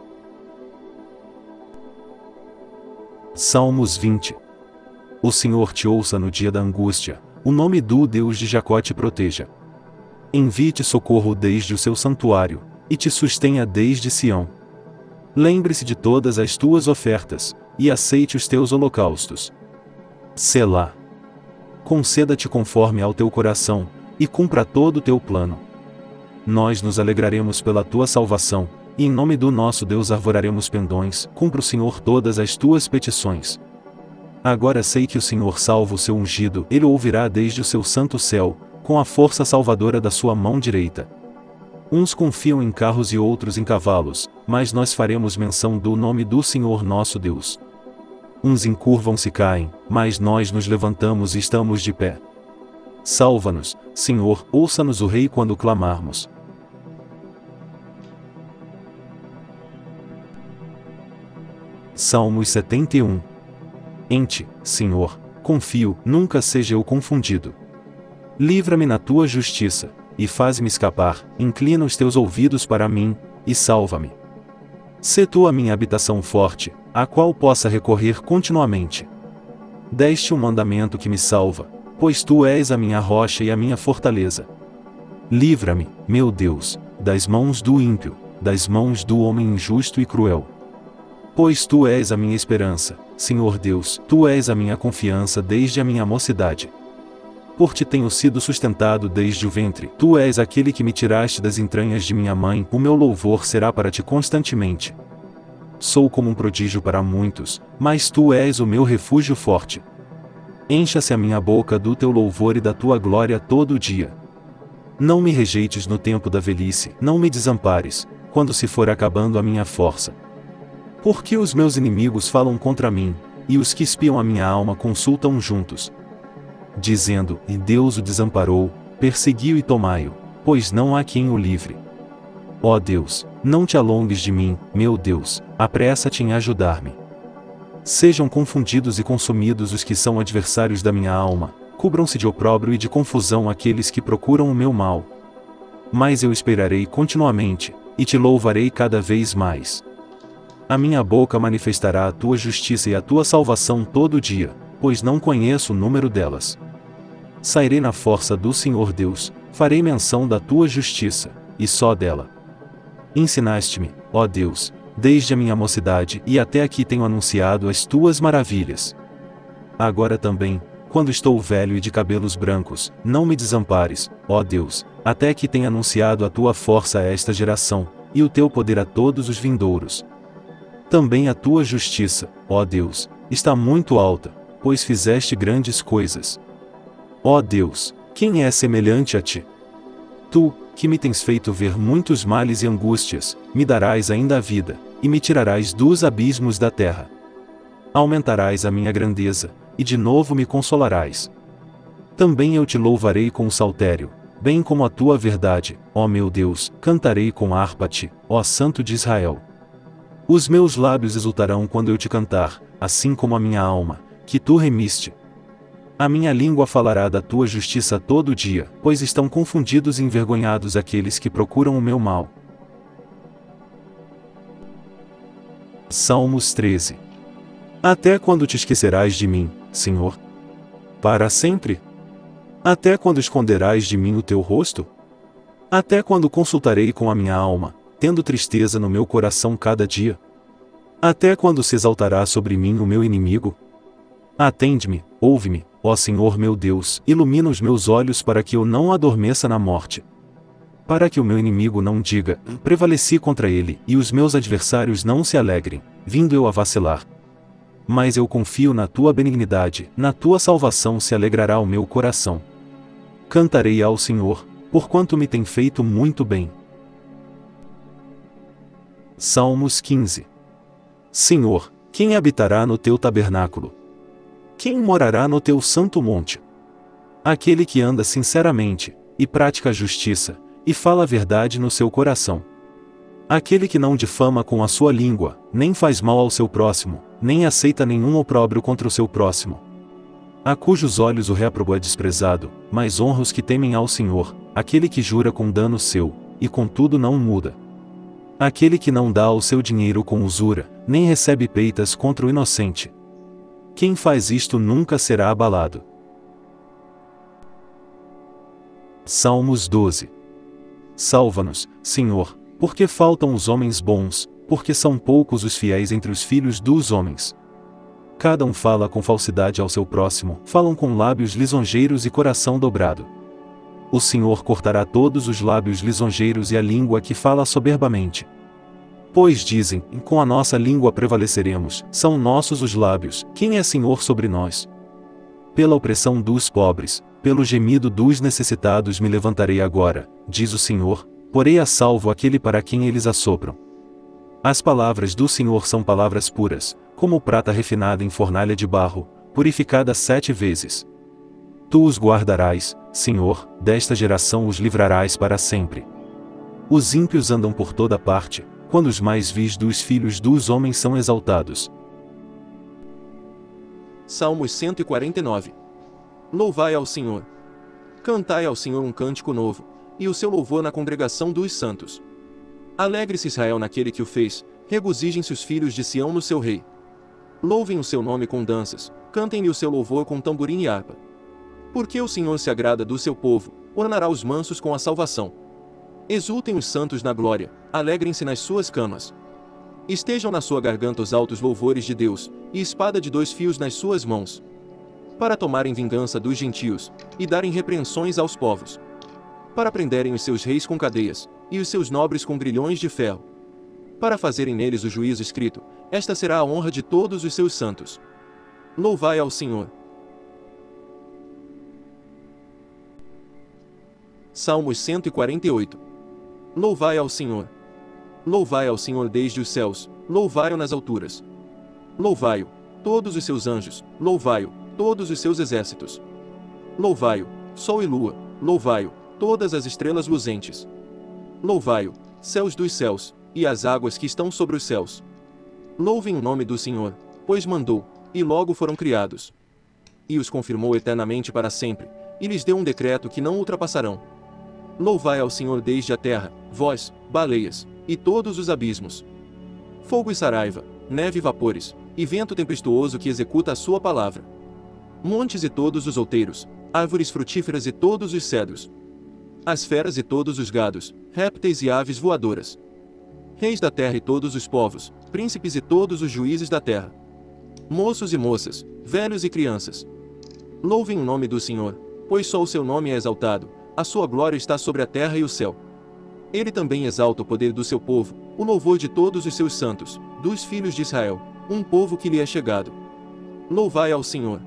Salmos vinte. O Senhor te ouça no dia da angústia, o nome do Deus de Jacó te proteja. Envie-te socorro desde o seu santuário, e te sustenha desde Sião. Lembre-se de todas as tuas ofertas, e aceite os teus holocaustos. Selá. Conceda-te conforme ao teu coração, e cumpra todo o teu plano. Nós nos alegraremos pela tua salvação, e em nome do nosso Deus arvoraremos pendões, cumpra o Senhor todas as tuas petições. Agora sei que o Senhor salva o seu ungido, ele o ouvirá desde o seu santo céu, com a força salvadora da sua mão direita. Uns confiam em carros e outros em cavalos, mas nós faremos menção do nome do Senhor nosso Deus. Uns encurvam-se e caem, mas nós nos levantamos e estamos de pé. Salva-nos, Senhor, ouça-nos o Rei quando clamarmos. Salmos setenta e um. Em ti, Senhor, confio, nunca seja eu confundido. Livra-me na tua justiça, e faz-me escapar, inclina os teus ouvidos para mim, e salva-me. Sê tu a minha habitação forte, a qual possa recorrer continuamente. Deste um mandamento que me salva, pois tu és a minha rocha e a minha fortaleza. Livra-me, meu Deus, das mãos do ímpio, das mãos do homem injusto e cruel. Pois tu és a minha esperança, Senhor Deus, tu és a minha confiança desde a minha mocidade. Por ti tenho sido sustentado desde o ventre, tu és aquele que me tiraste das entranhas de minha mãe, o meu louvor será para ti constantemente. Sou como um prodígio para muitos, mas tu és o meu refúgio forte. Encha-se a minha boca do teu louvor e da tua glória todo o dia. Não me rejeites no tempo da velhice, não me desampares, quando se for acabando a minha força. Porque os meus inimigos falam contra mim, e os que espiam a minha alma consultam juntos, dizendo: e Deus o desamparou, perseguiu e tomai-o, pois não há quem o livre. Ó Deus, não te alongues de mim, meu Deus, apressa-te em ajudar-me. Sejam confundidos e consumidos os que são adversários da minha alma, cubram-se de opróbrio e de confusão aqueles que procuram o meu mal. Mas eu esperarei continuamente, e te louvarei cada vez mais. A minha boca manifestará a tua justiça e a tua salvação todo dia, pois não conheço o número delas. Sairei na força do Senhor Deus, farei menção da tua justiça, e só dela. Ensinaste-me, ó Deus, desde a minha mocidade e até aqui tenho anunciado as tuas maravilhas. Agora também, quando estou velho e de cabelos brancos, não me desampares, ó Deus, até que tenha anunciado a tua força a esta geração, e o teu poder a todos os vindouros. Também a tua justiça, ó Deus, está muito alta, pois fizeste grandes coisas. Ó Deus, quem é semelhante a ti? Tu, que me tens feito ver muitos males e angústias, me darás ainda a vida, e me tirarás dos abismos da terra. Aumentarás a minha grandeza, e de novo me consolarás. Também eu te louvarei com o saltério, bem como a tua verdade, ó meu Deus, cantarei com harpa a ti, ó Santo de Israel. Os meus lábios exultarão quando eu te cantar, assim como a minha alma, que tu remiste. A minha língua falará da tua justiça todo dia, pois estão confundidos e envergonhados aqueles que procuram o meu mal. Salmos treze. Até quando te esquecerás de mim, Senhor? Para sempre? Até quando esconderás de mim o teu rosto? Até quando consultarei com a minha alma, tendo tristeza no meu coração cada dia? Até quando se exaltará sobre mim o meu inimigo? Atende-me, ouve-me, ó Senhor meu Deus, ilumina os meus olhos para que eu não adormeça na morte. Para que o meu inimigo não diga, prevaleci contra ele, e os meus adversários não se alegrem, vindo eu a vacilar. Mas eu confio na tua benignidade, na tua salvação se alegrará o meu coração. Cantarei ao Senhor, porquanto me tem feito muito bem. Salmos quinze. Senhor, quem habitará no teu tabernáculo? Quem morará no teu santo monte? Aquele que anda sinceramente, e pratica a justiça, e fala a verdade no seu coração. Aquele que não difama com a sua língua, nem faz mal ao seu próximo, nem aceita nenhum opróbrio contra o seu próximo. A cujos olhos o réprobo é desprezado, mas honra os que temem ao Senhor, aquele que jura com dano seu, e contudo não muda. Aquele que não dá o seu dinheiro com usura, nem recebe peitas contra o inocente. Quem faz isto nunca será abalado. Salmos doze. Salva-nos, Senhor, porque faltam os homens bons, porque são poucos os fiéis entre os filhos dos homens. Cada um fala com falsidade ao seu próximo, falam com lábios lisonjeiros e coração dobrado. O Senhor cortará todos os lábios lisonjeiros e a língua que fala soberbamente. Pois dizem, com a nossa língua prevaleceremos, são nossos os lábios, quem é Senhor sobre nós? Pela opressão dos pobres, pelo gemido dos necessitados me levantarei agora, diz o Senhor, porei a salvo aquele para quem eles assopram. As palavras do Senhor são palavras puras, como prata refinada em fornalha de barro, purificada sete vezes. Tu os guardarás, Senhor, desta geração os livrarás para sempre. Os ímpios andam por toda parte, quando os mais vis dos filhos dos homens são exaltados. Salmos cento e quarenta e nove. Louvai ao Senhor. Cantai ao Senhor um cântico novo, e o seu louvor na congregação dos santos. Alegre-se Israel naquele que o fez, regozijem-se os filhos de Sião no seu rei. Louvem o seu nome com danças, cantem-lhe o seu louvor com tamborim e harpa. Porque o Senhor se agrada do seu povo, ornará os mansos com a salvação. Exultem os santos na glória, alegrem-se nas suas camas. Estejam na sua garganta os altos louvores de Deus, e espada de dois fios nas suas mãos, para tomarem vingança dos gentios, e darem repreensões aos povos, para prenderem os seus reis com cadeias, e os seus nobres com grilhões de ferro, para fazerem neles o juízo escrito. Esta será a honra de todos os seus santos. Louvai ao Senhor. Salmos cento e quarenta e oito. Louvai ao Senhor. Louvai ao Senhor desde os céus, louvai-o nas alturas. Louvai-o, todos os seus anjos, louvai-o, todos os seus exércitos. Louvai-o, sol e lua, louvai-o, todas as estrelas luzentes. Louvai-o, céus dos céus, e as águas que estão sobre os céus. Louvem o nome do Senhor, pois mandou, e logo foram criados. E os confirmou eternamente para sempre, e lhes deu um decreto que não ultrapassarão. Louvai ao Senhor desde a terra, vós, baleias, e todos os abismos. Fogo e saraiva, neve e vapores, e vento tempestuoso que executa a sua palavra. Montes e todos os outeiros, árvores frutíferas e todos os cedros. As feras e todos os gados, répteis e aves voadoras. Reis da terra e todos os povos, príncipes e todos os juízes da terra. Moços e moças, velhos e crianças. Louvem o nome do Senhor, pois só o seu nome é exaltado, a sua glória está sobre a terra e o céu. Ele também exalta o poder do seu povo, o louvor de todos os seus santos, dos filhos de Israel, um povo que lhe é chegado. Louvai ao Senhor.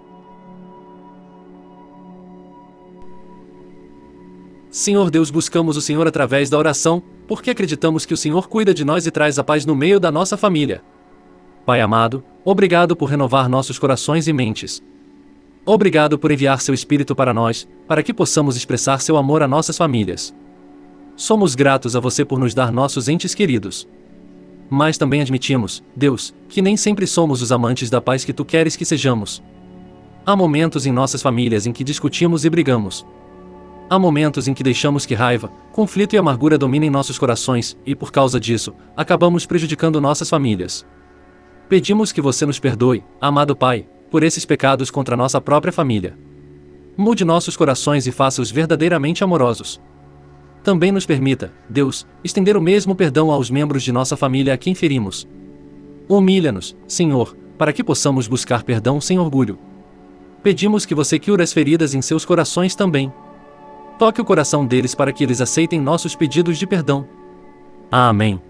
Senhor Deus, buscamos o Senhor através da oração, porque acreditamos que o Senhor cuida de nós e traz a paz no meio da nossa família. Pai amado, obrigado por renovar nossos corações e mentes. Obrigado por enviar seu Espírito para nós, para que possamos expressar seu amor a nossas famílias. Somos gratos a você por nos dar nossos entes queridos. Mas também admitimos, Deus, que nem sempre somos os amantes da paz que tu queres que sejamos. Há momentos em nossas famílias em que discutimos e brigamos. Há momentos em que deixamos que raiva, conflito e amargura dominem nossos corações, e por causa disso, acabamos prejudicando nossas famílias. Pedimos que você nos perdoe, amado Pai, por esses pecados contra nossa própria família. Mude nossos corações e faça-os verdadeiramente amorosos. Também nos permita, Deus, estender o mesmo perdão aos membros de nossa família a quem ferimos. Humilha-nos, Senhor, para que possamos buscar perdão sem orgulho. Pedimos que você cure as feridas em seus corações também. Toque o coração deles para que eles aceitem nossos pedidos de perdão. Amém.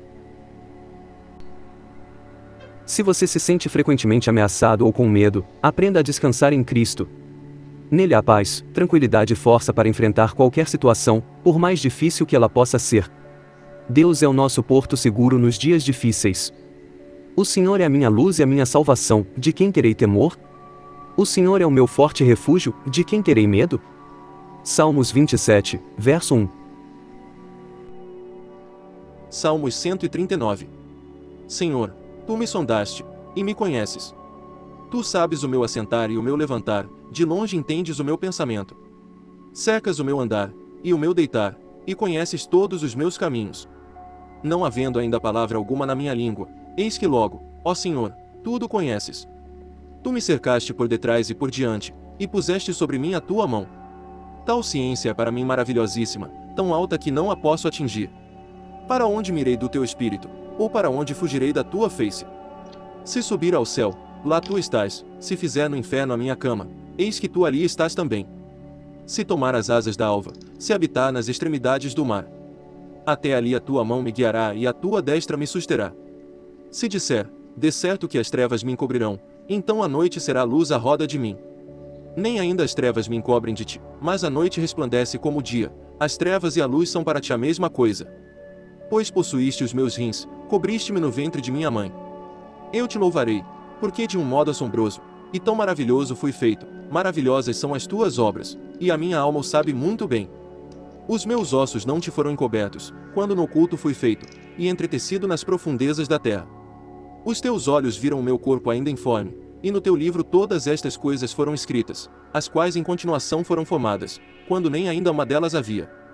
Se você se sente frequentemente ameaçado ou com medo, aprenda a descansar em Cristo. Nele há paz, tranquilidade e força para enfrentar qualquer situação, por mais difícil que ela possa ser. Deus é o nosso porto seguro nos dias difíceis. O Senhor é a minha luz e a minha salvação, de quem terei temor? O Senhor é o meu forte refúgio, de quem terei medo? Salmos vinte e sete, verso um. Salmos cento e trinta e nove. Senhor, tu me sondaste, e me conheces. Tu sabes o meu assentar e o meu levantar, de longe entendes o meu pensamento. Cercas o meu andar, e o meu deitar, e conheces todos os meus caminhos. Não havendo ainda palavra alguma na minha língua, eis que logo, ó Senhor, tudo conheces. Tu me cercaste por detrás e por diante, e puseste sobre mim a tua mão. Tal ciência é para mim maravilhosíssima, tão alta que não a posso atingir. Para onde mirei do teu espírito, ou para onde fugirei da tua face? Se subir ao céu, lá tu estás, se fizer no inferno a minha cama, eis que tu ali estás também. Se tomar as asas da alva, se habitar nas extremidades do mar, até ali a tua mão me guiará e a tua destra me susterá. Se disser, de certo que as trevas me encobrirão, então a noite será luz à roda de mim. Nem ainda as trevas me encobrem de ti, mas a noite resplandece como o dia, as trevas e a luz são para ti a mesma coisa. Pois possuíste os meus rins, cobriste-me no ventre de minha mãe. Eu te louvarei, porque de um modo assombroso, e tão maravilhoso fui feito, maravilhosas são as tuas obras, e a minha alma o sabe muito bem. Os meus ossos não te foram encobertos, quando no oculto fui feito, e entretecido nas profundezas da terra. Os teus olhos viram o meu corpo ainda informe, e no teu livro todas estas coisas foram escritas, as quais em continuação foram formadas, quando nem ainda uma delas havia.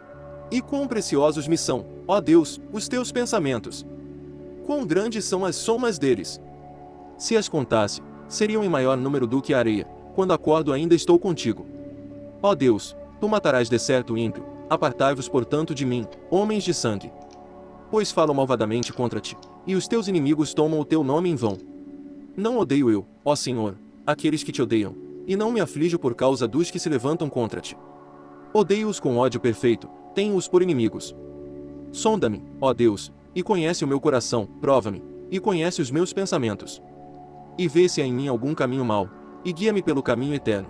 E quão preciosos me são, ó Deus, os teus pensamentos! Quão grandes são as somas deles! Se as contasse, seriam em maior número do que a areia. Quando acordo ainda estou contigo. Ó Deus, tu matarás de certo o ímpio, apartai-vos portanto de mim, homens de sangue. Pois falam malvadamente contra ti, e os teus inimigos tomam o teu nome em vão. Não odeio eu, ó Senhor, aqueles que te odeiam, e não me aflijo por causa dos que se levantam contra ti. Odeio-os com ódio perfeito, tenho-os por inimigos. Sonda-me, ó Deus, e conhece o meu coração, prova-me, e conhece os meus pensamentos. E vê se há em mim algum caminho mau, e guia-me pelo caminho eterno.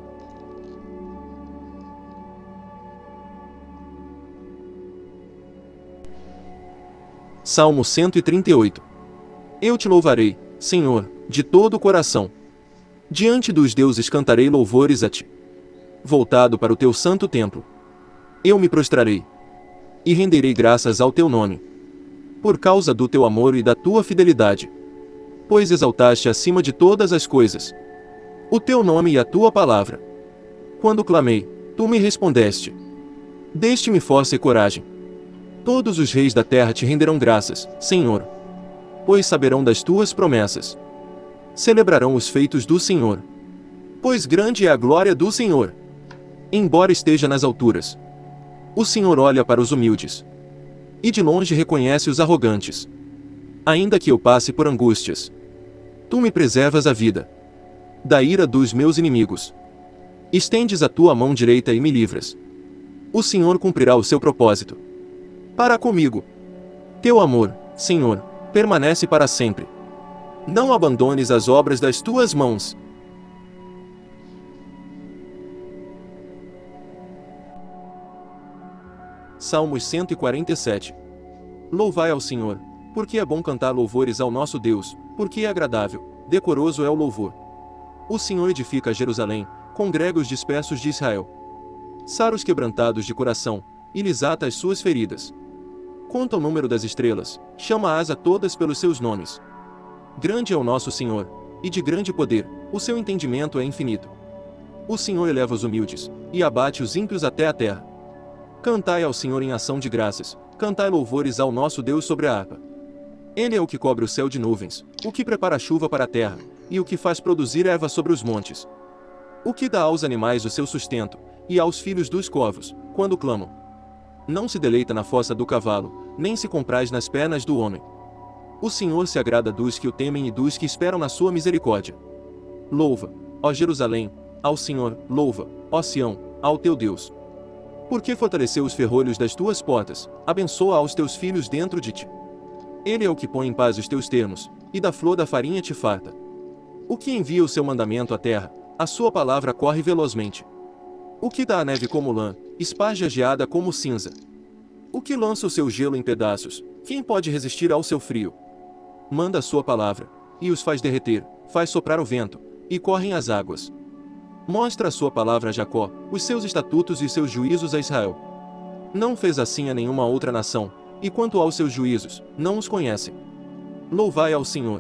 Salmo cento e trinta e oito. Eu te louvarei, Senhor, de todo o coração. Diante dos deuses cantarei louvores a ti. Voltado para o teu santo templo, eu me prostrarei e renderei graças ao teu nome, por causa do teu amor e da tua fidelidade, pois exaltaste acima de todas as coisas o teu nome e a tua palavra. Quando clamei, tu me respondeste. Deste-me força e coragem. Todos os reis da terra te renderão graças, Senhor, pois saberão das tuas promessas. Celebrarão os feitos do Senhor, pois grande é a glória do Senhor. Embora esteja nas alturas, o Senhor olha para os humildes, e de longe reconhece os arrogantes. Ainda que eu passe por angústias, tu me preservas a vida da ira dos meus inimigos. Estendes a tua mão direita e me livras. O Senhor cumprirá o seu propósito para comigo. Teu amor, Senhor, permanece para sempre. Não abandones as obras das tuas mãos. Salmos cento e quarenta e sete. Louvai ao Senhor, porque é bom cantar louvores ao nosso Deus, porque é agradável, decoroso é o louvor. O Senhor edifica Jerusalém, congrega os dispersos de Israel. Sara os quebrantados de coração, e lhes ata as suas feridas. Conta o número das estrelas, chama-as a todas pelos seus nomes. Grande é o nosso Senhor, e de grande poder, o seu entendimento é infinito. O Senhor eleva os humildes, e abate os ímpios até a terra. Cantai ao Senhor em ação de graças, cantai louvores ao nosso Deus sobre a harpa. Ele é o que cobre o céu de nuvens, o que prepara a chuva para a terra, e o que faz produzir erva sobre os montes. O que dá aos animais o seu sustento, e aos filhos dos corvos, quando clamam. Não se deleita na fossa do cavalo, nem se compraz nas pernas do homem. O Senhor se agrada dos que o temem e dos que esperam na sua misericórdia. Louva, ó Jerusalém, ao Senhor, louva, ó Sião, ao teu Deus. Porque fortaleceu os ferrolhos das tuas portas, abençoa aos teus filhos dentro de ti. Ele é o que põe em paz os teus termos, e da flor da farinha te farta. O que envia o seu mandamento à terra, a sua palavra corre velozmente. O que dá a neve como lã, esparge a geada como cinza. O que lança o seu gelo em pedaços, quem pode resistir ao seu frio? Manda a sua palavra, e os faz derreter, faz soprar o vento, e correm as águas. Mostra a sua palavra a Jacó, os seus estatutos e seus juízos a Israel. Não fez assim a nenhuma outra nação, e quanto aos seus juízos, não os conhece. Louvai ao Senhor.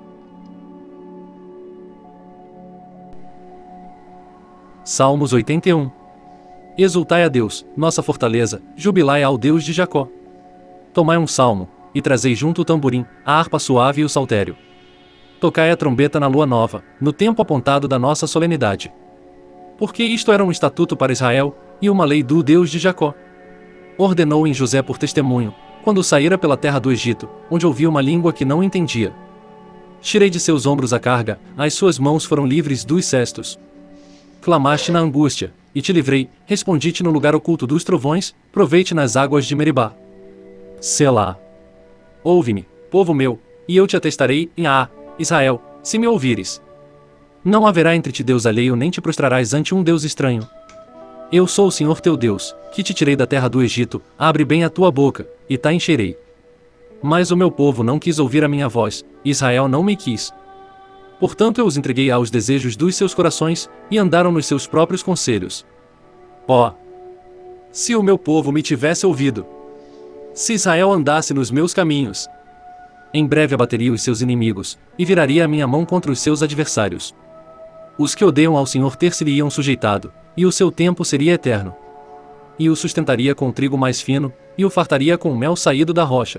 Salmos oitenta e um. Exultai a Deus, nossa fortaleza, jubilai ao Deus de Jacó. Tomai um salmo, e trazei junto o tamborim, a harpa suave e o saltério. Tocai a trombeta na lua nova, no tempo apontado da nossa solenidade. Porque isto era um estatuto para Israel, e uma lei do Deus de Jacó. Ordenou em José por testemunho, quando saíra pela terra do Egito, onde ouvia uma língua que não entendia. Tirei de seus ombros a carga, as suas mãos foram livres dos cestos. Clamaste na angústia, e te livrei, respondi-te no lugar oculto dos trovões, provei-te nas águas de Meribá. Selá. Ouve-me, povo meu, e eu te atestarei em Ah, Israel, se me ouvires. Não haverá entre ti Deus alheio nem te prostrarás ante um Deus estranho. Eu sou o Senhor teu Deus, que te tirei da terra do Egito, abre bem a tua boca, e ta encherei. Mas o meu povo não quis ouvir a minha voz, Israel não me quis. Portanto eu os entreguei aos desejos dos seus corações, e andaram nos seus próprios conselhos. Ó! Se o meu povo me tivesse ouvido! Se Israel andasse nos meus caminhos! Em breve abateria os seus inimigos, e viraria a minha mão contra os seus adversários. Os que odeiam ao Senhor ter-se-lhe-iam sujeitado, e o seu tempo seria eterno. e o sustentaria com trigo mais fino, e o fartaria com mel saído da rocha.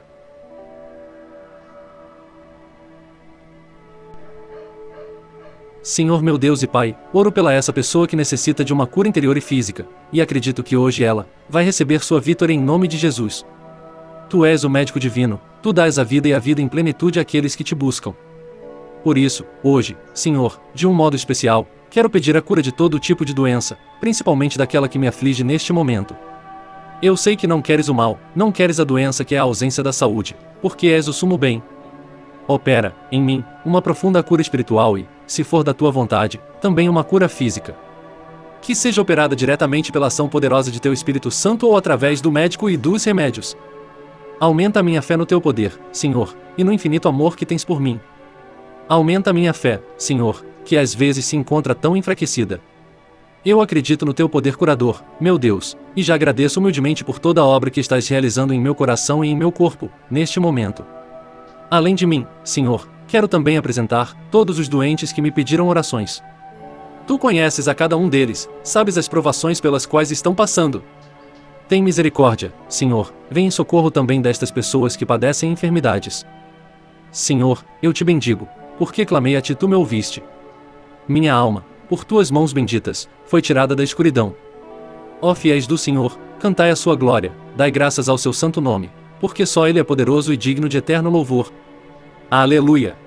Senhor meu Deus e Pai, oro pela essa pessoa que necessita de uma cura interior e física, e acredito que hoje ela vai receber sua vitória em nome de Jesus. Tu és o médico divino, tu dás a vida e a vida em plenitude àqueles que te buscam. Por isso, hoje, Senhor, de um modo especial, quero pedir a cura de todo tipo de doença, principalmente daquela que me aflige neste momento. Eu sei que não queres o mal, não queres a doença que é a ausência da saúde, porque és o sumo bem. Opera, em mim, uma profunda cura espiritual e, se for da tua vontade, também uma cura física. Que seja operada diretamente pela ação poderosa de teu Espírito Santo ou através do médico e dos remédios. Aumenta a minha fé no teu poder, Senhor, e no infinito amor que tens por mim. Aumenta a minha fé, Senhor, que às vezes se encontra tão enfraquecida. Eu acredito no teu poder curador, meu Deus, e já agradeço humildemente por toda a obra que estás realizando em meu coração e em meu corpo, neste momento. Além de mim, Senhor, quero também apresentar todos os doentes que me pediram orações. Tu conheces a cada um deles, sabes as provações pelas quais estão passando. Tem misericórdia, Senhor, vem em socorro também destas pessoas que padecem enfermidades. Senhor, eu te bendigo, porque clamei a ti tu me ouviste. Minha alma, por tuas mãos benditas, foi tirada da escuridão. Ó fiéis do Senhor, cantai a sua glória, dai graças ao seu santo nome, porque só ele é poderoso e digno de eterno louvor. Aleluia!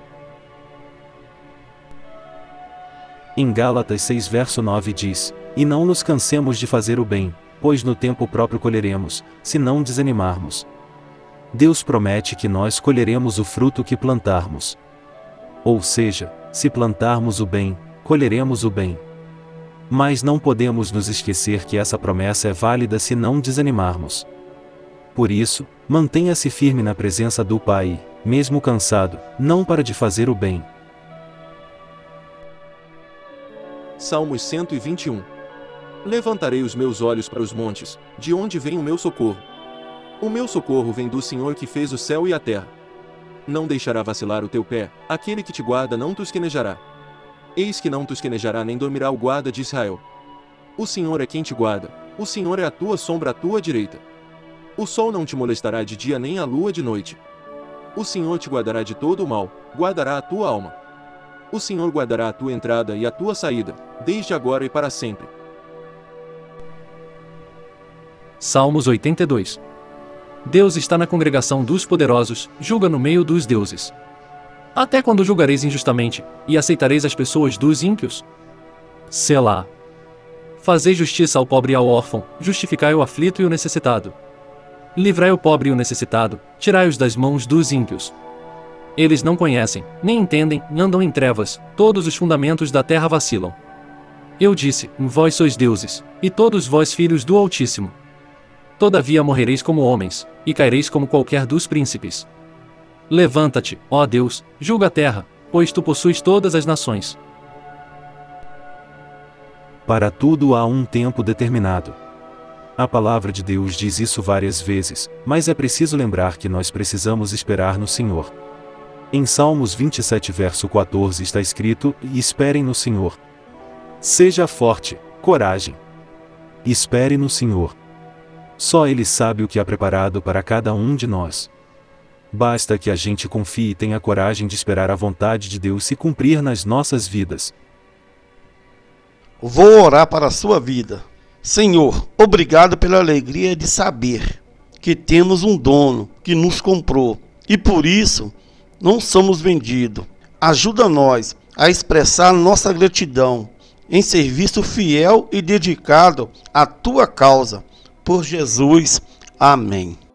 Em Gálatas seis verso nove diz: E não nos cansemos de fazer o bem, pois no tempo próprio colheremos, se não desanimarmos. Deus promete que nós colheremos o fruto que plantarmos. Ou seja, se plantarmos o bem, colheremos o bem. Mas não podemos nos esquecer que essa promessa é válida se não desanimarmos. Por isso, mantenha-se firme na presença do Pai, mesmo cansado, não para de fazer o bem. Salmos cento e vinte e um. Levantarei os meus olhos para os montes, de onde vem o meu socorro. O meu socorro vem do Senhor que fez o céu e a terra. Não deixará vacilar o teu pé, aquele que te guarda não tosquenejará. Eis que não tosquenejará nem dormirá o guarda de Israel. O Senhor é quem te guarda, o Senhor é a tua sombra à tua direita. O sol não te molestará de dia nem a lua de noite. O Senhor te guardará de todo o mal, guardará a tua alma. O Senhor guardará a tua entrada e a tua saída, desde agora e para sempre. Salmos oitenta e dois. Deus está na congregação dos poderosos, julga no meio dos deuses. Até quando julgareis injustamente, e aceitareis as pessoas dos ímpios? Selá. Fazei justiça ao pobre e ao órfão, justificai o aflito e o necessitado. Livrai o pobre e o necessitado, tirai-os das mãos dos ímpios. Eles não conhecem, nem entendem, andam em trevas, todos os fundamentos da terra vacilam. Eu disse, vós sois deuses, e todos vós filhos do Altíssimo. Todavia morrereis como homens, e caireis como qualquer dos príncipes. Levanta-te, ó Deus, julga a terra, pois tu possuis todas as nações. Para tudo há um tempo determinado. A palavra de Deus diz isso várias vezes, mas é preciso lembrar que nós precisamos esperar no Senhor. Em Salmos vinte e sete verso quatorze está escrito, e esperem no Senhor. Seja forte, coragem. Espere no Senhor. Só Ele sabe o que há preparado para cada um de nós. Basta que a gente confie e tenha coragem de esperar a vontade de Deus se cumprir nas nossas vidas. Vou orar para a sua vida. Senhor, obrigado pela alegria de saber que temos um dono que nos comprou e por isso não somos vendidos. Ajuda nós a expressar nossa gratidão em serviço fiel e dedicado à tua causa. Por Jesus. Amém.